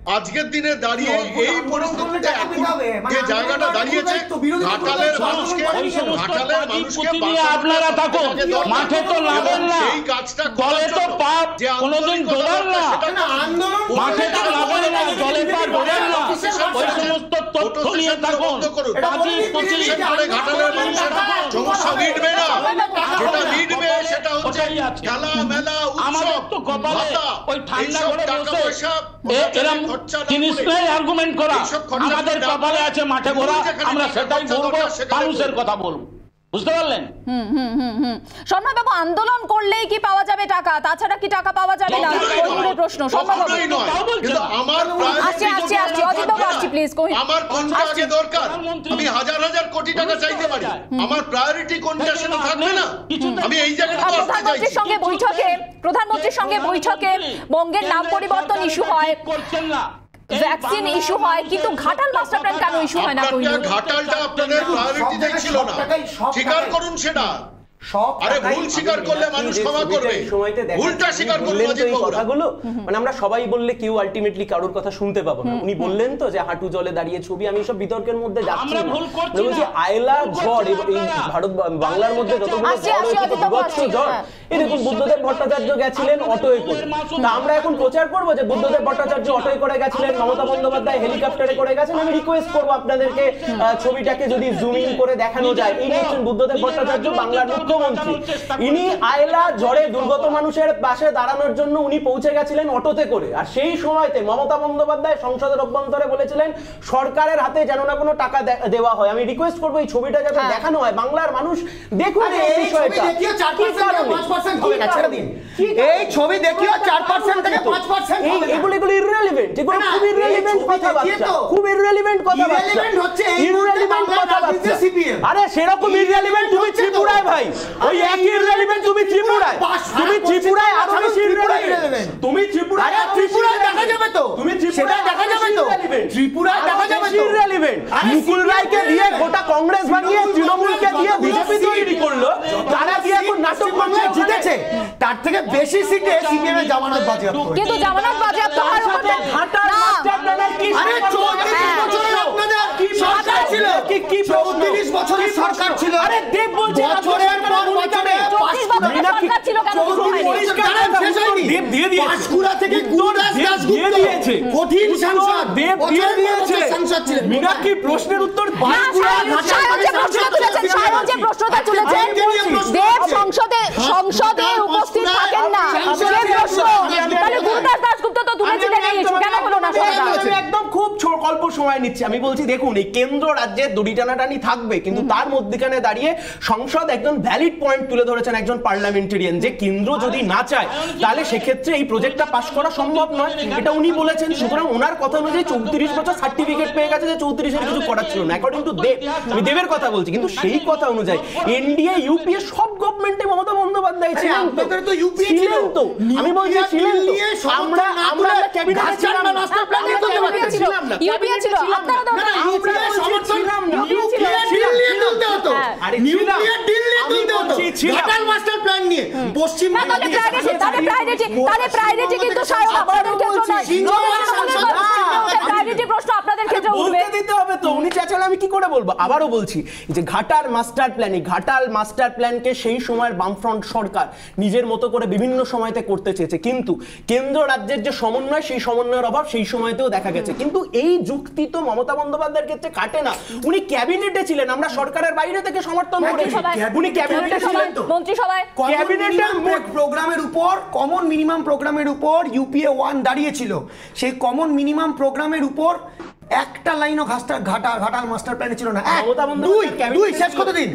আজকের দিনে দাঁড়িয়ে এই পরিস্থিতিতে এখন যে জায়গাটা দাঁড়িয়েছে ঘাটালের মানুষকে ঘাটালের মানুষকে আপনারা থাকুন, মাঠে তো লাভেন না, এই কাজটা দলে তো পাপ কোনোদিন দোলার না, মাঠে তো লাভেন না, দলে পাপ দোলার না, ওই সমস্ত তথ্য নিয়ে থাকুন। পাঁচই পঁচিশ করে ঘাটালের মানুষের সমস্যা মিটবে না, যেটা মিটবে সেটা হচ্ছে খেলা মেলা উৎসব তো কপালে ওই ঠান্ডা করে বসে এরকম জিনিস নাই আর্গুমেন্ট করা। আমাদের কপালে আছে মাঠে ঘোরা, আমরা সেটাই বলবো, মানুষের কথা বলবো, বুঝতে পারলেন? হুম হুম হুম হুম শর্মা বাবু, আন্দোলন করলেই কি পাওয়া যাবে টাকা? তাছাড়া কি টাকা পাওয়া যাবে না? কোহিনুরের প্রশ্ন। শর্মা বাবু আমার আসছে আসছে আসছে অজিত বাবু আসছে প্লিজ। আমার কোনটা আগে দরকার? আমি হাজার হাজার কোটি টাকা চাইতে পারি, আমার প্রায়োরিটি কোনটা সেটা থাকবে না। আমি এই জায়গাটা তো আসতে চাইছি। প্রধানমন্ত্রীর সঙ্গে বৈঠকে প্রধানমন্ত্রীর সঙ্গে বৈঠকে বঙ্গের নাম পরিবর্তন ইস্যু হয়, করছেন না, ভ্যাকসিন ইস্যু হয়, কিন্তু ঘাটাল মাস্টার প্ল্যান কেন ইস্যু হয় না? ঘাটালটা আপনাদের প্রায়োরিটিতে ছিল না, স্বীকার করুন সেটা। আরে ভুল স্বীকার করলে মানুষ ক্ষমা করবে, ভুলটা স্বীকার করলে কথাগুলো মানে আমরা সবাই বললে কেউ আলটিমেটলি কারোর কথা শুনতে পাবো না। উনি বললেন তো যে হাঁটু জলে দাঁড়িয়ে ছবি, আমি সব বিতর্কের মধ্যে যাচ্ছি না, বলছি আয়লা ঝড় এই ভারত বাংলার মধ্যে যতগুলো ঝড় হয়েছে, বিভৎস ঝড়, এই দেখুন বুদ্ধদেব ভট্টাচার্য গেছিলেন অটোয় করে, তা আমরা এখন প্রচার করবো যে বুদ্ধদেব ভট্টাচার্য অটোয় করে গেছিলেন, মমতা বন্দ্যোপাধ্যায় হেলিকপ্টারে করে গেছেন। আমি রিকোয়েস্ট করবো আপনাদেরকে ছবিটাকে যদি জুম ইন করে দেখানো যায়। ইনি হচ্ছেন বুদ্ধদেব ভট্টাচার্য, বাংলার মুখ্যমন্ত্রী। ইনি আয়লা ঝড়ে দুর্গত মানুষের পাশে দাঁড়ানোর জন্য উনি পৌঁছে গেছিলেন অটোতে করে। আর সেই সময়তে মমতা বন্দ্যোপাধ্যায় সংসদের অভ্যন্তরে বলেছিলেন সরকারের হাতে যেন না কোনো টাকা দেওয়া হয়। আমি রিকোয়েস্ট করবো এই ছবিটা যাতে দেখানো হয়, বাংলার মানুষ দেখুন এই বিষয়টা। এই ছবি দেখিও চার পার্সেন্ট থেকে পাঁচ পার্সেন্ট হবে না, এগুলো এগুলো ইররিলেভেন্ট, এগুলো খুব ইররিলেভেন্ট কথাবার্তা, খুব ইররিলেভেন্ট কথাবার্তা, ইররিলেভেন্ট হচ্ছে ইররিলেভেন্ট কথাবার্তা। সিপিএম আরে সেরকম ইররিলেভেন্ট তুমি ত্রিপুরায় ভাই, ওই একই ইররিলেভেন্ট তুমি ত্রিপুরায়, তুমি ত্রিপুরায় আরো বেশি ইররিলেভেন্ট, তুমি ত্রিপুরায় আরে ত্রিপুরায় দেখা যাবে তো, তুমি সেটা দেখা যাবে তো, ত্রিপুরায় দেখা যাবে তো ইররিলেভেন্ট। মুকুল রায়কে দিয়ে গোটা কংগ্রেস ভাঙিয়ে তৃণমূলকে দিয়ে বিজেপি তৈরি করলো, তারা দিয়ে এখন নাটক বাংলায় জিতেছে, তার থেকে বেশি সিটে সিপিএম এর জামানত বাজেয়াপ্ত হয়েছে। কিন্তু জামানত বাজেয়াপ্ত হওয়ার উপরে ঘাটাল মাস্টার প্ল্যানের কি আরে চৌত্রিশ বছরের আপনাদের কি সরকার ছিল, কি কি চৌত্রিশ বছরের সরকার ছিল। আরে দেব বলছে বছরের পর বছরে চৌত্রিশ বছরের সরকার ছিল কেন? দেব দিয়ে দিয়েছে, পাঁশকুড়া থেকে গুরুদাস দাশগুপ্ত দিয়েছে, কঠিন সাংসদ দেব দিয়ে দিয়েছে, সাংসদ ছিলেন। মীনাক্ষী প্রশ্নের উত্তর পাঁশকুড়া যে প্রশ্নটা তুলেছেন দেব সংসদে সংসদে উপস্থিত থাকেন না, যে প্রশ্ন তাহলে গুরুদাস দাশগুপ্ত তো তুলেছিলেন এই ইস্যু, কেন হলো না? আমি একদম খুব অল্প সময় নিচ্ছি। আমি বলছি দেখুন এই কেন্দ্র রাজ্যে দড়ি টানাটানি থাকবে, কিন্তু তার মধ্যখানে দাঁড়িয়ে সংসদ একজন ভ্যালিড পয়েন্ট তুলে ধরেছেন একজন পার্লামেন্টারিয়ান, যে কেন্দ্র যদি না চায় তাহলে সেক্ষেত্রে এই প্রজেক্টটা পাস করা সম্ভব নয়, এটা উনি বলেছেন। সুতরাং ওনার কথা অনুযায়ী চৌত্রিশ বছর সার্টিফিকেট পেয়ে গেছে যে চৌত্রিশের কিছু করার ছিল না, অ্যাকর্ডিং টু দেব। আমি দেবের কথা বলছি, কিন্তু সেই কথা অনুযায়ী এনডিএ ইউপিএ সব গভর্নমেন্টে মমতা বন্দ্যোপাধ্যায় ছিলেন তো, ছিলেন তো, আমি বলছি ছিলেন তো, আমরা আমরা ক্যাবিনেটে ছিলাম না, মাস্টার প্ল্যান নিয়ে তুলতে পারছিলাম না, ইউপিএ ছিল, আপনারা তো আমরা সমর্থন ছিলাম না, নিউক্লিয়ার ডিল নিয়ে তুলতে হতো, নিউক্লিয়ার ডিল নিয়ে তুলতে হতো, ঘাটাল মাস্টার প্ল্যান নিয়ে পশ্চিম তাহলে প্রায়োরিটি তাহলে প্রায়োরিটি তাহলে প্রায়োরিটি কিন্তু স্বয়ং আপনাদের ক্ষেত্রে নয়, প্রায়োরিটি প্রশ্ন আপনাদের ক্ষেত্রে উঠবে, বলতে দিতে হবে তো। উনি চাচালে আমি কি করে বলবো? আবারও বলছি যে ঘাটাল মাস্টার প্ল্যান, এই ঘাটাল মাস্টার প্ল্যানকে সেই সময়ের বামফ্রন্ট সরকার নিজের মতো করে বিভিন্ন সময়তে করতে চেয়েছে, কিন্তু কেন্দ্র রাজ্যের যে সমন্বয় সেই সমন্বয়ের অভাব সেই সময়তেও দেখা গেছে। কিন্তু এই যুক্তি তো মমতা বন্দ্যোপাধ্যায়ের ক্ষেত্রে কাটে না, উনি ক্যাবিনেটে ছিলেন, আমরা সরকারের বাইরে থেকে সমর্থন করেছি, উনি ক্যাবিনেটে ছিলেন তো, মন্ত্রিসভায় ক্যাবিনেটের প্রোগ্রামের উপর কমন মিনিমাম প্রোগ্রামের উপর ইউপিএ ওয়ান দাঁড়িয়েছিল, সেই কমন মিনিমাম প্রোগ্রামের উপর একটা লাইনও ঘাটাল ঘাটাল ঘাটাল মাস্টার প্ল্যানে ছিল না। দুই দুই শেষ কত দিন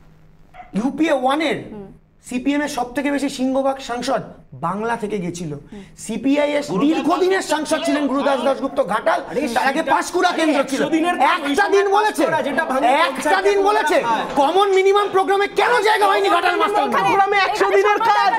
ইউপিএ ওয়ানের সিপিএম এর সব থেকে বেশি সিংহভাগ সাংসদ বাংলা থেকে গেছিল, সিপিআই এর দীর্ঘদিনের সাংসদ ছিলেন গুরুদাস দাশগুপ্ত ঘাটাল, তার আগে পাঁশকুড়া কেন্দ্র ছিল। একটা দিন বলেছে একটা দিন বলেছে কমন মিনিমাম প্রোগ্রামে কেন জায়গা হয়নি ঘাটাল মাস্টার প্রোগ্রামে একশো দিনের কাজ।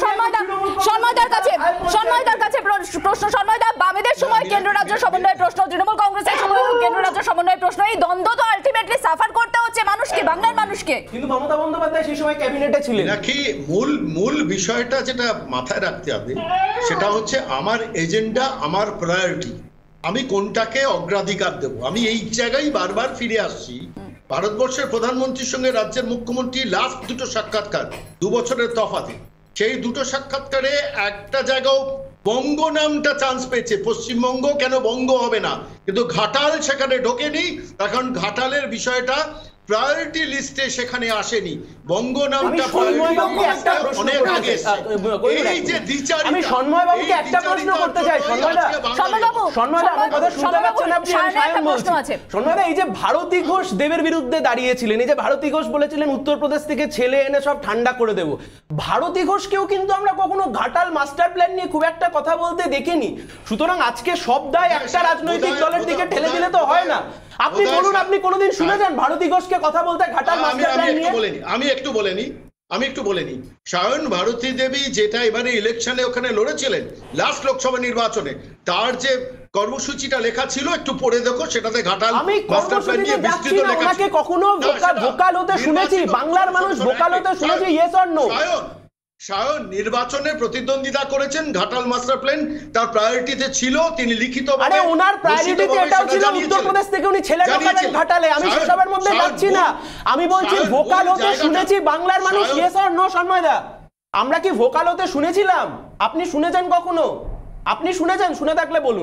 সন্ময়দার কাছে সন্ময়দার কাছে প্রশ্ন, সন্ময়দা বামেদের সময় কেন্দ্র রাজ্য সমন্বয়ের প্রশ্ন, তৃণমূল কংগ্রেসের সময় কেন্দ্র রাজ্য সমন্বয়ের প্রশ্ন, এই দ্বন্দ্ব তো আলটিমেটলি সাফার করতে হচ্ছে মানুষকে, বাংলার মানুষকে। কিন্তু মমতা বন্দ্যোপাধ্যায় সেই সময় ক্যাবিনেটে ছিলেন। নাকি মূল মূল বিষয়টা যেটা মাথায় রাখতে হবে সেটা হচ্ছে আমার এজেন্ডা, আমার প্রায়োরিটি, আমি কোনটাকে অগ্রাধিকার দেব? আমি এই জায়গায় বারবার ফিরে আসছি। ভারতবর্ষের প্রধানমন্ত্রীর সঙ্গে রাজ্যের মুখ্যমন্ত্রী লাস্ট দুটো সাক্ষাৎকার দু বছরের তফাতে, সেই দুটো সাক্ষাৎকারে একটা জায়গাও বঙ্গ নামটা চান্স পেয়েছে। পশ্চিমবঙ্গ কেন বঙ্গ হবে না, কিন্তু ঘাটাল সেখানে ঢোকেনি, কারণ ঘাটালের বিষয়টা প্রায়োরিটি লিস্টে সেখানে আসেনি। বঙ্গ নামটা অনেক আগে। এই যে দ্বিচারিতা, আমি সন্ময় বাবুকে একটা প্রশ্ন করতে চাই। সন্ময়দা, সন্ময়দা আমার কথা শুনতে পাচ্ছেন আপনি? আমি সায়ন বলছি। সন্ময়দা, এই যে ভারতী ঘোষ দেবের বিরুদ্ধে দাঁড়িয়েছিলেন, এই যে ভারতী ঘোষ বলেছিলেন উত্তরপ্রদেশ থেকে ছেলে এনে সব ঠান্ডা করে দেব, ভারতী ঘোষকেও কিন্তু আমরা কখনো ঘাটাল মাস্টার প্ল্যান নিয়ে খুব একটা কথা বলতে দেখিনি। সুতরাং আজকে সব দায় একটা রাজনৈতিক দলের দিকে ঠেলে দিলে তো হয় না। আপনি বলুন, আপনি কোনোদিন শুনেছেন ভারতী ঘোষকে কথা বলতে ঘাটাল মাস্টার প্ল্যান নিয়ে? আমি একটু বলেনি আমি একটু বলেনি সায়ন ভারতী দেবী যেটা এবারে ইলেকশনে ওখানে লড়েছিলেন লাস্ট লোকসভা নির্বাচনে, তার যে কর্মসূচিটা লেখা ছিল একটু পড়ে দেখো, সেটাতে ঘাটাল মাস্টার প্ল্যান নিয়ে বিস্তৃত লেখা ছিল। ওনাকে কখনো ভোকাল হতে শুনেছি? বাংলার মানুষ ভোকাল হতে শুনেছি? Yes or no? Sayan Sayan নির্বাচনে প্রতিদ্বন্দ্বিতা করেছেন, ঘাটাল মাস্টার প্ল্যান তার প্রায়োরিটিতে ছিল, তিনি লিখিতভাবে। আরে ওনার প্রায়োরিটিতে এটাও ছিল উত্তরপ্রদেশ থেকে উনি ছেলে ঢোকালেন ঘাটালে। আমি সেসবের মধ্যে যাচ্ছি না, আমি বলছি ভোকাল হতে শুনেছি বাংলার মানুষ। ইয়েস অর নো সন্ময়দা? আমরা কি ভোকাল হতে শুনেছিলাম? আপনি শুনেছেন কখনো? আপনি শুনেছেন? শুনে থাকলে বলুন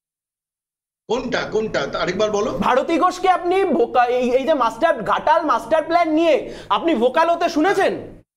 কোনটা কোনটা আরেকবার বলো। ভারতী ঘোষকে আপনি এই যে মাস্টার ঘাটাল মাস্টার প্ল্যান নিয়ে আপনি ভোকাল হতে শুনেছেন?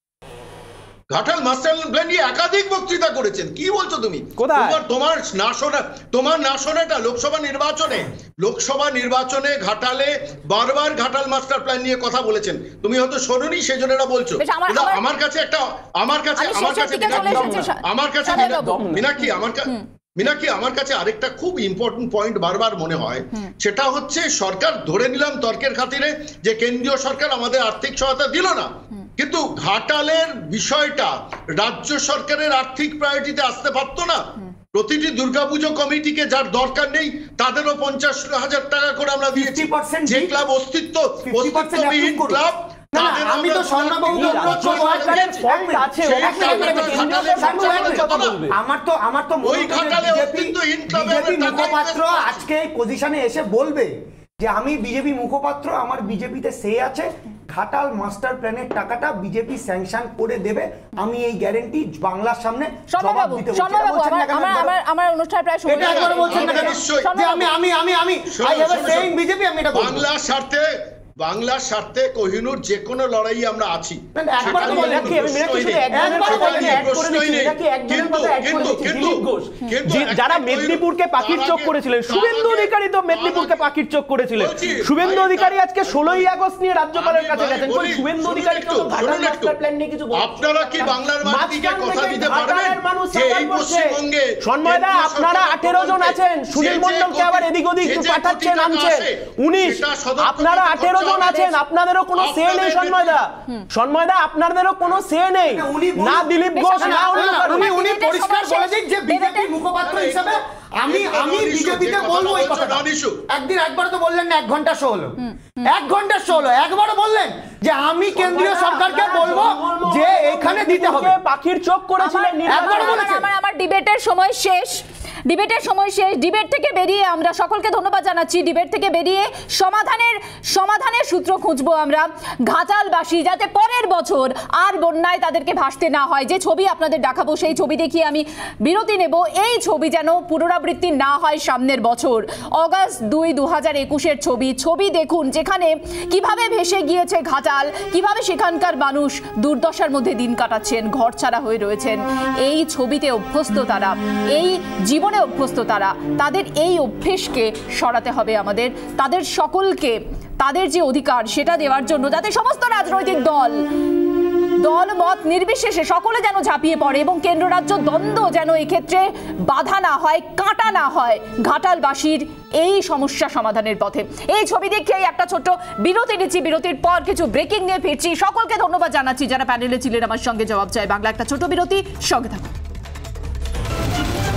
ঘাটাল মাস্টার প্ল্যান নিয়ে একাধিক বক্তৃতা করেছেন। কি বলছো তুমি? তোমার তোমার না শোনা তোমার না শোনাটা লোকসভা নির্বাচনে লোকসভা নির্বাচনে ঘাটালে বারবার ঘাটাল মাস্টার প্ল্যান নিয়ে কথা বলেছেন। তুমি হয়তো শোনোনি, সেই জন্য এটা বলছো। আমার কাছে একটা আমার কাছে আমার কাছে আমার কাছে মিনাক্ষী আমার মিনাক্ষী আমার কাছে আরেকটা খুব ইম্পর্টেন্ট পয়েন্ট বারবার মনে হয়, সেটা হচ্ছে সরকার ধরে নিলাম তর্কের খাতিরে যে কেন্দ্রীয় সরকার আমাদের আর্থিক সহায়তা দিল না, কিন্তু ঘাটালের বিষয়টা রাজ্য সরকারের আর্থিক প্রায়োরিটিতে আসতে পারতো না? প্রতিটি দুর্গাপুজো কমিটিকে যার দরকার নেই তাদেরও পঞ্চাশ হাজার টাকা করে আমরা দিয়েছি। যে ক্লাব অস্তিত্ব অস্তিত্ববিহীন ক্লাব, আমি তো আমার তো আমার তো বিজেপি মুখপাত্র আজকে এই পজিশনে এসে বলবে যে আমি বিজেপি মুখপাত্র, আমার বিজেপিতে সে আছে, ঘাটাল মাস্টার প্ল্যানের টাকাটা বিজেপি স্যাংশন করে দেবে, আমি এই গ্যারান্টি বাংলার সামনে জবাব দিতে বলছি। আমার অনুষ্ঠান প্রায় শেষ, এটা একবার বলছেন না কেন যে আমি আমি আমি আমি I have a saying BJP, আমি এটা বলবো বাংলার স্বার্থে বাংলার স্বার্থে কোহিনূর যে কোনো লড়াই আমরা আছি। যারা মেদিনীপুরকে পাখির চোখ করেছিলেন, শুভেন্দু অধিকারী তো মেদিনীপুরকে পাখির চোখ করেছিলেন। শুভেন্দু অধিকারী আজকে ষোলোই আগস্ট নিয়ে রাজ্যপালের কাছে গেছেন, শুভেন্দু অধিকারী আপনারা কি বাংলার মানুষকে কথা দিতে পারবেন যে এই পশ্চিমবঙ্গে? সন্ময়দা, আপনারা আঠেরো জন আছেন, সুনীল মণ্ডলকে আবার এদিক ওদিক পাঠাচ্ছেন আনছেন উনিশ, আপনারা আঠেরো জন আছেন, আপনাদেরও কোনো সে নেই। সন্ময়দা সন্ময়দা আপনাদেরও কোনো সে নেই, না দিলীপ ঘোষ না উনি উনি পরিষ্কার বলে দিক যে বিজেপি মুখপাত্র হিসেবে আমি আমি বিজেপিতে বলবো এই কথা। একদিন একবার তো বললেন না, এক ঘন্টা শো হলো, এক ঘন্টা শো হলো, একবারও বললেন যে আমি কেন্দ্রীয় সরকারকে বলবো যে এখানে দিতে হবে। পাখির চোখ করেছিলেন, আমার আমার ডিবেটের সময় শেষ, ডিবেটের সময় শেষ। ডিবেট থেকে বেরিয়ে আমরা সকলকে ধন্যবাদ জানাচ্ছি। ডিবেট থেকে বেরিয়ে সমাধানের সমাধানের সূত্র খুঁজবো আমরা। ঘাটালবাসী যাতে পরের বছর আর বন্যায় তাদেরকে ভাসতে না হয়, যে ছবি আপনাদের দেখাবো সেই ছবি দেখিয়ে আমি বিরতি নেব। এই ছবি যেন পুনরাবৃত্তি না হয় সামনের বছর। অগাস্ট দুই দু হাজার একুশের ছবি ছবি দেখুন, যেখানে কিভাবে ভেসে গিয়েছে ঘাটাল, কিভাবে সেখানকার মানুষ দুর্দশার মধ্যে দিন কাটাচ্ছেন, ঘর ছাড়া হয়ে রয়েছেন। এই ছবিতে অভ্যস্ত তারা, এই জীবন অভ্যস্ত তারা, তাদের এই অভ্যেসকে সরাতে হবে আমাদের। তাদের সকলকে তাদের যে অধিকার সেটা দেওয়ার জন্য যাতে সমস্ত রাজনৈতিক দল দল মত নির্বিশেষে সকলে যেন ঝাঁপিয়ে পড়ে এবং কেন্দ্র রাজ্য দ্বন্দ্ব যেন এক্ষেত্রে বাধা না হয়, কাঁটা না হয় ঘাটালবাসীর এই সমস্যা সমাধানের পথে। এই ছবি দেখে একটা ছোট্ট বিরতি নিচ্ছি, বিরতির পর কিছু ব্রেকিং নিয়ে ফিরছি। সকলকে ধন্যবাদ জানাচ্ছি যারা প্যানেলে ছিলেন আমার সঙ্গে। জবাব চাই বাংলা একটা ছোট বিরতি, সঙ্গে থাকুন।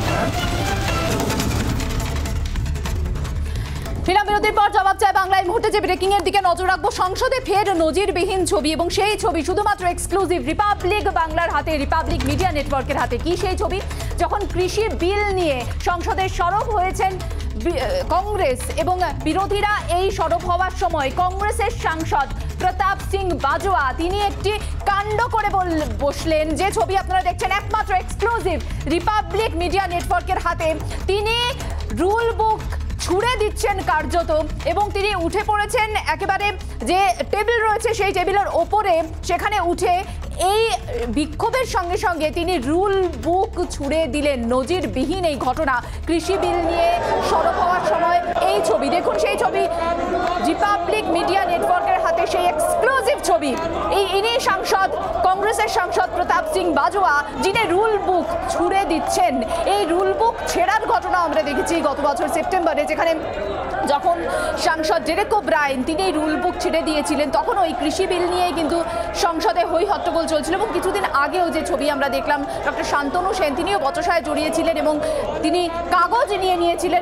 ফিল্ম বিরতির পর জবাব চাই বাংলা এই মুহূর্তে যে ব্রেকিং এর দিকে নজর রাখবো, সংসদে ফের নজিরবিহীন ছবি এবং সেই ছবি শুধুমাত্র এক্সক্লুসিভ রিপাবলিক বাংলার হাতে, রিপাবলিক মিডিয়া নেটওয়ার্কের হাতে। কি সেই ছবি? যখন কৃষি বিল নিয়ে সংসদে সরব হয়েছেন কংগ্রেস এবং বিরোধীরা, এই সরব হওয়ার সময় কংগ্রেসের সাংসদ প্রতাপ সিং বাজোয়া তিনি একটি কাণ্ড করে বসলেন। যে ছবি আপনারা দেখছেন একমাত্র এক্সক্লুসিভ রিপাবলিক মিডিয়া নেটওয়ার্কের হাতে। তিনি রুল বুক ছুড়ে দিচ্ছেন কার্যত এবং তিনি উঠে পড়েছেন একেবারে যে টেবিল রয়েছে সেই টেবিলের ওপরে, সেখানে উঠে এই বিক্ষোভের সঙ্গে সঙ্গে তিনি রুল বুক ছুড়ে দিলেন। নজিরবিহীন এই ঘটনা কৃষি বিল নিয়ে সরব হওয়ার সময়। এই ছবি দেখুন, সেই ছবি রিপাবলিক মিডিয়া নেটওয়ার্কের হাতে, সেই এক্সক্লুসিভ ছবি। এই ইনি সাংসদ, কংগ্রেসের সাংসদ প্রতাপ সিং বাজোয়া, যিনি রুল বুক ছুড়ে দিচ্ছেন। এই রুল বুক ছেড়ার ঘটনা আমরা দেখেছি গত বছর সেপ্টেম্বরে, যেখানে যখন সাংসদ ডেরেক ওব্রায়েন তিনি রুল বুক ছিঁড়ে দিয়েছিলেন, তখন ওই কৃষি বিল নিয়ে কিন্তু সংসদে হই হট্টগোল চলছিল। এবং কিছুদিন আগেও যে ছবি আমরা দেখলাম, ডক্টর শান্তনু সেন তিনিও বচসায় জড়িয়েছিলেন এবং তিনি কাগজ নিয়ে নিয়েছিলেন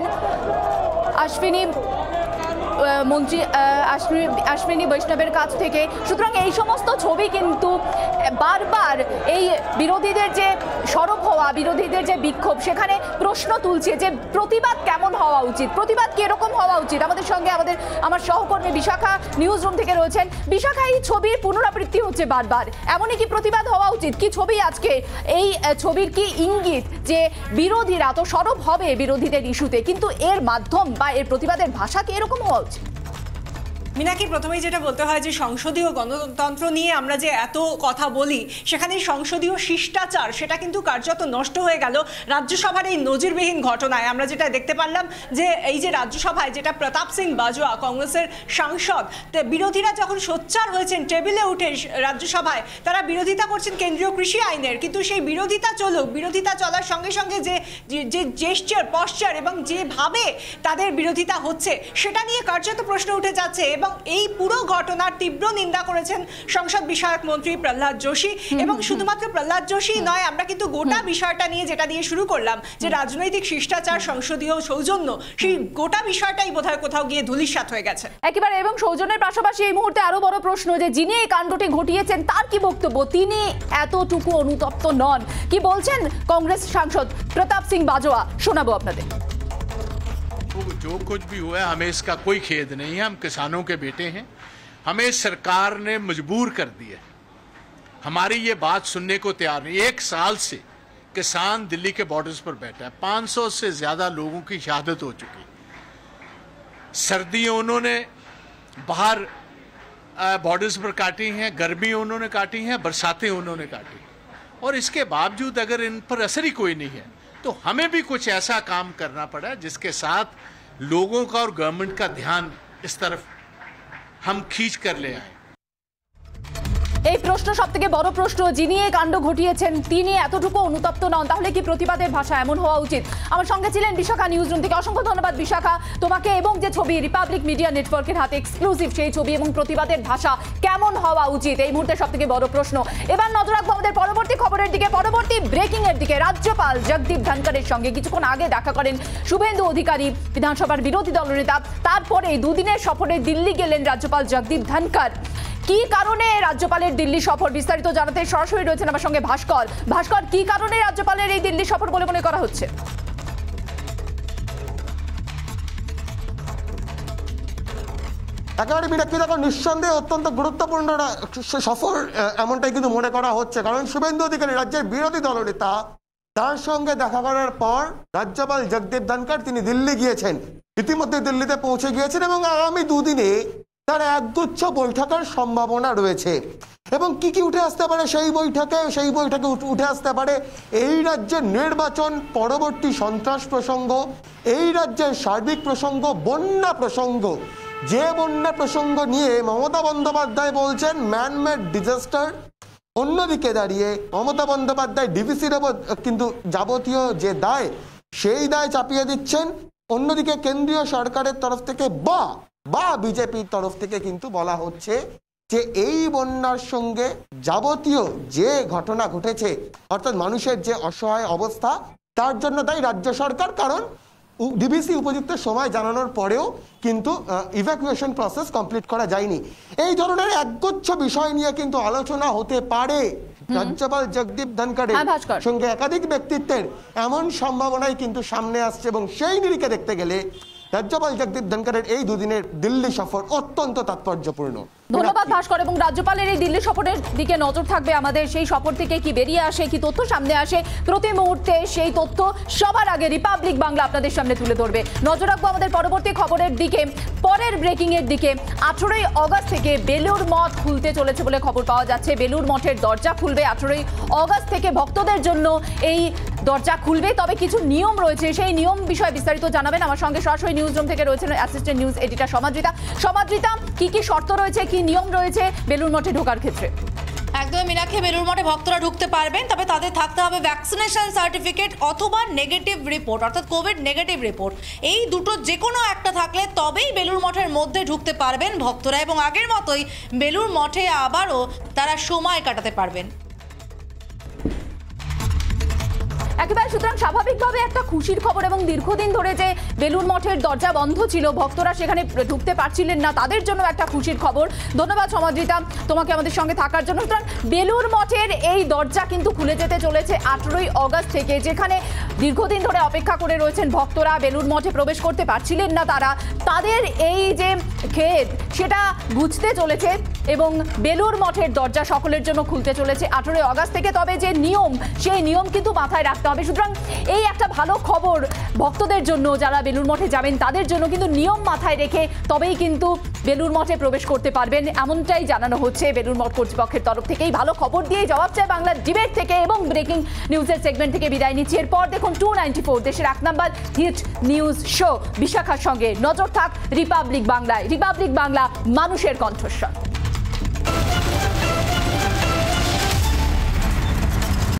অশ্বিনী মন্ত্রী অশ্বিনী বৈষ্ণবের কাছ থেকে। সুতরাং এই সমস্ত ছবি কিন্তু বারবার এই বিরোধীদের যে সরব হওয়া, বিরোধীদের যে বিক্ষোভ, সেখানে প্রশ্ন তুলছে যে প্রতিবাদ কেমন হওয়া উচিত, প্রতিবাদ কিরকম হওয়া উচিত। আমাদের সঙ্গে আমাদের আমার সহকর্মী বিশাখা নিউজ রুম থেকে রয়েছেন। বিশাখা, এই ছবির পুনরাবৃত্তি হচ্ছে বারবার, এমনই কি প্রতিবাদ হওয়া উচিত? কি ছবি আজকে এই ছবির কি ইঙ্গিত যে বিরোধীরা তো সরব হবে বিরোধীদের ইস্যুতে, কিন্তু এর মাধ্যম বা এর প্রতিবাদের ভাষা কি এরকম হওয়া উচিত? মিনাকি, প্রথমেই যেটা বলতে হয় যে সংসদীয় গণতন্ত্র নিয়ে আমরা যে এত কথা বলি, সেখানে সংসদীয় শিষ্টাচার সেটা কিন্তু কার্যত নষ্ট হয়ে গেল রাজ্যসভার এই নজিরবিহীন ঘটনায়। আমরা যেটা দেখতে পারলাম যে এই যে রাজ্যসভায় যেটা প্রতাপ সিং বাজোয়া কংগ্রেসের সাংসদ, বিরোধীরা যখন সোচ্চার হয়েছেন টেবিলে উঠে রাজ্যসভায়, তারা বিরোধিতা করছেন কেন্দ্রীয় কৃষি আইনের, কিন্তু সেই বিরোধিতা চলুক, বিরোধিতা চলার সঙ্গে সঙ্গে যে যে জেস্চার পশ্চার এবং যেভাবে তাদের বিরোধিতা হচ্ছে সেটা নিয়ে কার্যত প্রশ্ন উঠে যাচ্ছে। এবং এই পুরো ঘটনার তীব্র নিন্দা করেছেন সংসদ বিষয়ক মন্ত্রী প্রহ্লাদ যোশী। এবং শুধুমাত্র প্রহ্লাদ যোশী নয়, আমরা কিন্তু গোটা বিষয়টা নিয়ে যেটা দিয়ে শুরু করলাম যে রাজনৈতিক শিষ্টাচার, সংসদীয় সৌজন্য, সেই গোটা বিষয়টাই বোধহয় কোথাও গিয়ে ধূলিসাৎ হয়ে গেছে একেবারে। এবং সৌজন্যের পাশাপাশি এই মুহূর্তে আরো বড় প্রশ্ন যে যিনি এই কাণ্ডটি ঘটিয়েছেন তার কি বক্তব্য? তিনি এতটুকু অনুতপ্ত নন। কি বলছেন কংগ্রেস সাংসদ প্রতাপ সিং বাজোয়া, শোনাবো আপনাদের। जो कुछ भी हुआ है हमें इसका कोई खेद नहीं है, हम किसानों के बेटे हैं, हमें सरकार ने मजबूर कर दिया, हमारी ये बात सुनने को तैयार नहीं। एक साल से किसान दिल्ली के बॉर्डर्स पर बैठा है, पाँच सौ से ज़्यादा लोगों की शहादत हो चुकी। सर्दियाँ उन्होंने बाहर बॉर्डर्स पर काटी हैं, गर्मी उन्होंने काटी हैं, बरसातें उन्होंने काटी, और इसके बावजूद अगर इन पर असर ही कोई नहीं है तो हमें भी कुछ ऐसा काम करना पड़ा जिसके साथ लोगों का और गवर्नमेंट का ध्यान इस तरफ हम खींच कर ले आए। এই প্রশ্ন সবথেকে বড় প্রশ্ন, যিনি এই কাণ্ড ঘটিয়েছেন তিনি এতটুকু অনুতপ্ত নন, তাহলে কি প্রতিবাদের ভাষা এমন হওয়া উচিত? আমার সঙ্গে ছিলেন বিশাখা নিউজ রুম থেকে। অসংখ্য ধন্যবাদ বিশাখা তোমাকে। এবং যে ছবি রিপাবলিক মিডিয়া নেটওয়ার্কের হাতে এক্সক্লুসিভ, সেই ছবি এবং প্রতিবাদের ভাষা কেমন হওয়া উচিত এই মুহূর্তে সবথেকে বড় প্রশ্ন। এবার নজর রাখবো আমাদের পরবর্তী খবরের দিকে, পরবর্তী ব্রেকিং এর দিকে। রাজ্যপাল জগদীপ ধনকরের সঙ্গে কিছুক্ষণ আগে দেখা করেন শুভেন্দু অধিকারী, বিধানসভার বিরোধী দলনেতা। তারপরে দুদিনের সফরে দিল্লি গেলেন রাজ্যপাল জগদীপ ধনকর। কি কারণে রাজ্যপালের দিল্লি সফর, বিস্তারিত জানাতে সরাসরি রয়েছেন আমার সঙ্গে ভাস্কর। ভাস্কর, কি কারণে রাজ্যপালের এই দিল্লি সফর বলে মনে করা হচ্ছে? একেবারে বিরাক্তি, দেখো নিঃসন্দেহে অত্যন্ত গুরুত্বপূর্ণ সফর এমনটাই কিন্তু মনে করা হচ্ছে, কারণ শুভেন্দু অধিকারী রাজ্যের বিরোধী দলনেতা, তার সঙ্গে দেখা করার পর রাজ্যপাল জগদীপ ধনকর তিনি দিল্লি গিয়েছেন, ইতিমধ্যে দিল্লিতে পৌঁছে গিয়েছেন এবং আগামী দুদিনে তার একগুচ্ছ বৈঠকের সম্ভাবনা রয়েছে। এবং কি কি উঠে আসতে পারে সেই বৈঠকে? সেই বৈঠকে উঠে আসতে পারে এই রাজ্যের নির্বাচন পরবর্তী সন্ত্রাস প্রসঙ্গ, এই রাজ্যের সার্বিক প্রসঙ্গ, বন্যা প্রসঙ্গ। যে বন্যা প্রসঙ্গ নিয়ে মমতা বন্দ্যোপাধ্যায় বলছেন ম্যানমেড ডিজাস্টার, অন্যদিকে দাঁড়িয়ে মমতা বন্দ্যোপাধ্যায় ডিভিসির ওপর কিন্তু যাবতীয় যে দায় সেই দায় চাপিয়ে দিচ্ছেন। অন্যদিকে কেন্দ্রীয় সরকারের তরফ থেকে বা বা বিজেপির তরফ থেকে কিন্তু বলা হচ্ছে যে এই বন্যার সঙ্গে যাবতীয় যে ঘটনা ঘটেছে, অর্থাৎ মানুষের যে অসহায় অবস্থা, তার জন্য দায়ী রাজ্য সরকার, কারণ ডিবিসি উপযুক্ত সময় জানানোর পরেও কিন্তু ইভ্যাকুয়েশন প্রসেস কমপ্লিট করা যায়নি। এই ধরনের একগুচ্ছ বিষয় নিয়ে কিন্তু আলোচনা হতে পারে। রাজ্যপাল জগদীপ ধনখড়ের সঙ্গে একাধিক ব্যক্তিত্বের এমন সম্ভাবনাই কিন্তু সামনে আসছে এবং সেই নিরিখে দেখতে গেলে রাজ্যপাল জগদীপ ধনখড়ের এই দুদিনের দিল্লি সফর অত্যন্ত তাৎপর্যপূর্ণ। ধন্যবাদ ভাস্কর। এবং রাজ্যপালের এই দিল্লি সফরের দিকে নজর থাকবে আমাদের। সেই সফর থেকে কি বেরিয়ে আসে, কি তথ্য সামনে আসে, প্রতি মুহূর্তে সেই তথ্য সবার আগে রিপাবলিক বাংলা আপনাদের সামনে তুলে ধরবে। নজর রাখবো আমাদের পরবর্তী খবরের দিকে, পরের ব্রেকিং এর দিকে। আঠেরোই অগস্ট থেকে বেলুর মঠ খুলতে চলেছে বলে খবর পাওয়া যাচ্ছে। বেলুর মঠের দরজা খুলবে আঠেরোই অগস্ট থেকে, ভক্তদের জন্য এই দরজা খুলবে। তবে কিছু নিয়ম রয়েছে, সেই নিয়ম বিষয়ে বিস্তারিত জানাবেন আমার সঙ্গে সরাসরি নিউজ রুম থেকে রয়েছেন assistant news editor Samadrita. Samadrita, কি কি শর্ত রয়েছে, কি নিয়ম রয়েছে বেলুর মঠে ঢোকার ক্ষেত্রে? একদমই মীনাক্ষী, বেলুর মঠে ভক্তরা ঢুকতে পারবেন, তবে তাদের থাকতে হবে ভ্যাকসিনেশন সার্টিফিকেট অথবা নেগেটিভ রিপোর্ট, অর্থাৎ কোভিড নেগেটিভ রিপোর্ট। এই দুটো যে কোনো একটা থাকলে তবেই বেলুর মঠের মধ্যে ঢুকতে পারবেন ভক্তরা, এবং আগের মতোই বেলুর মঠে আবারও তারা সময় কাটাতে পারবেন। একেবারে সুতরাং স্বাভাবিকভাবে একটা খুশির খবর, এবং দীর্ঘদিন ধরে যে বেলুর মঠের দরজা বন্ধ ছিল, ভক্তরা সেখানে ঢুকতে পারছিলেন না, তাদের জন্য একটা খুশির খবর। ধন্যবাদ সমাদৃতা তোমাকে আমাদের সঙ্গে থাকার জন্য। সুতরাং বেলুর মঠের এই দরজা কিন্তু খুলে যেতে চলেছে আঠেরোই অগস্ট থেকে। যেখানে দীর্ঘদিন ধরে অপেক্ষা করে রয়েছেন ভক্তরা, বেলুর মঠে প্রবেশ করতে পারছিলেন না তারা, তাদের এই যে খেদ সেটা বুঝতে চলেছে, এবং বেলুর মঠের দরজা সকলের জন্য খুলতে চলেছে আঠেরোই অগস্ট থেকে। তবে যে নিয়ম, সেই নিয়ম কিন্তু মাথায় রাখতে হবে। সুতরাং এই একটা ভালো খবর ভক্তদের জন্য, যারা বেলুর মঠে যাবেন তাদের জন্য। কিন্তু নিয়ম মাথায় রেখে তবেই কিন্তু বেলুর মঠে প্রবেশ করতে পারবেন, এমনটাই জানানো হচ্ছে বেলুর মঠ কর্তৃপক্ষের তরফ থেকে। এই ভালো খবর দিয়ে জবাব চাই বাংলার ডিবেট থেকে এবং ব্রেকিং নিউজের সেগমেন্ট থেকে বিদায় নিচ্ছি। এরপর দেখুন টু নাইনটি ফোর, দেশের এক নম্বর হিট নিউজ শো বিশাখার সঙ্গে। নজর থাক রিপাবলিক বাংলায়। রিপাবলিক বাংলা, মানুষের কণ্ঠস্বর।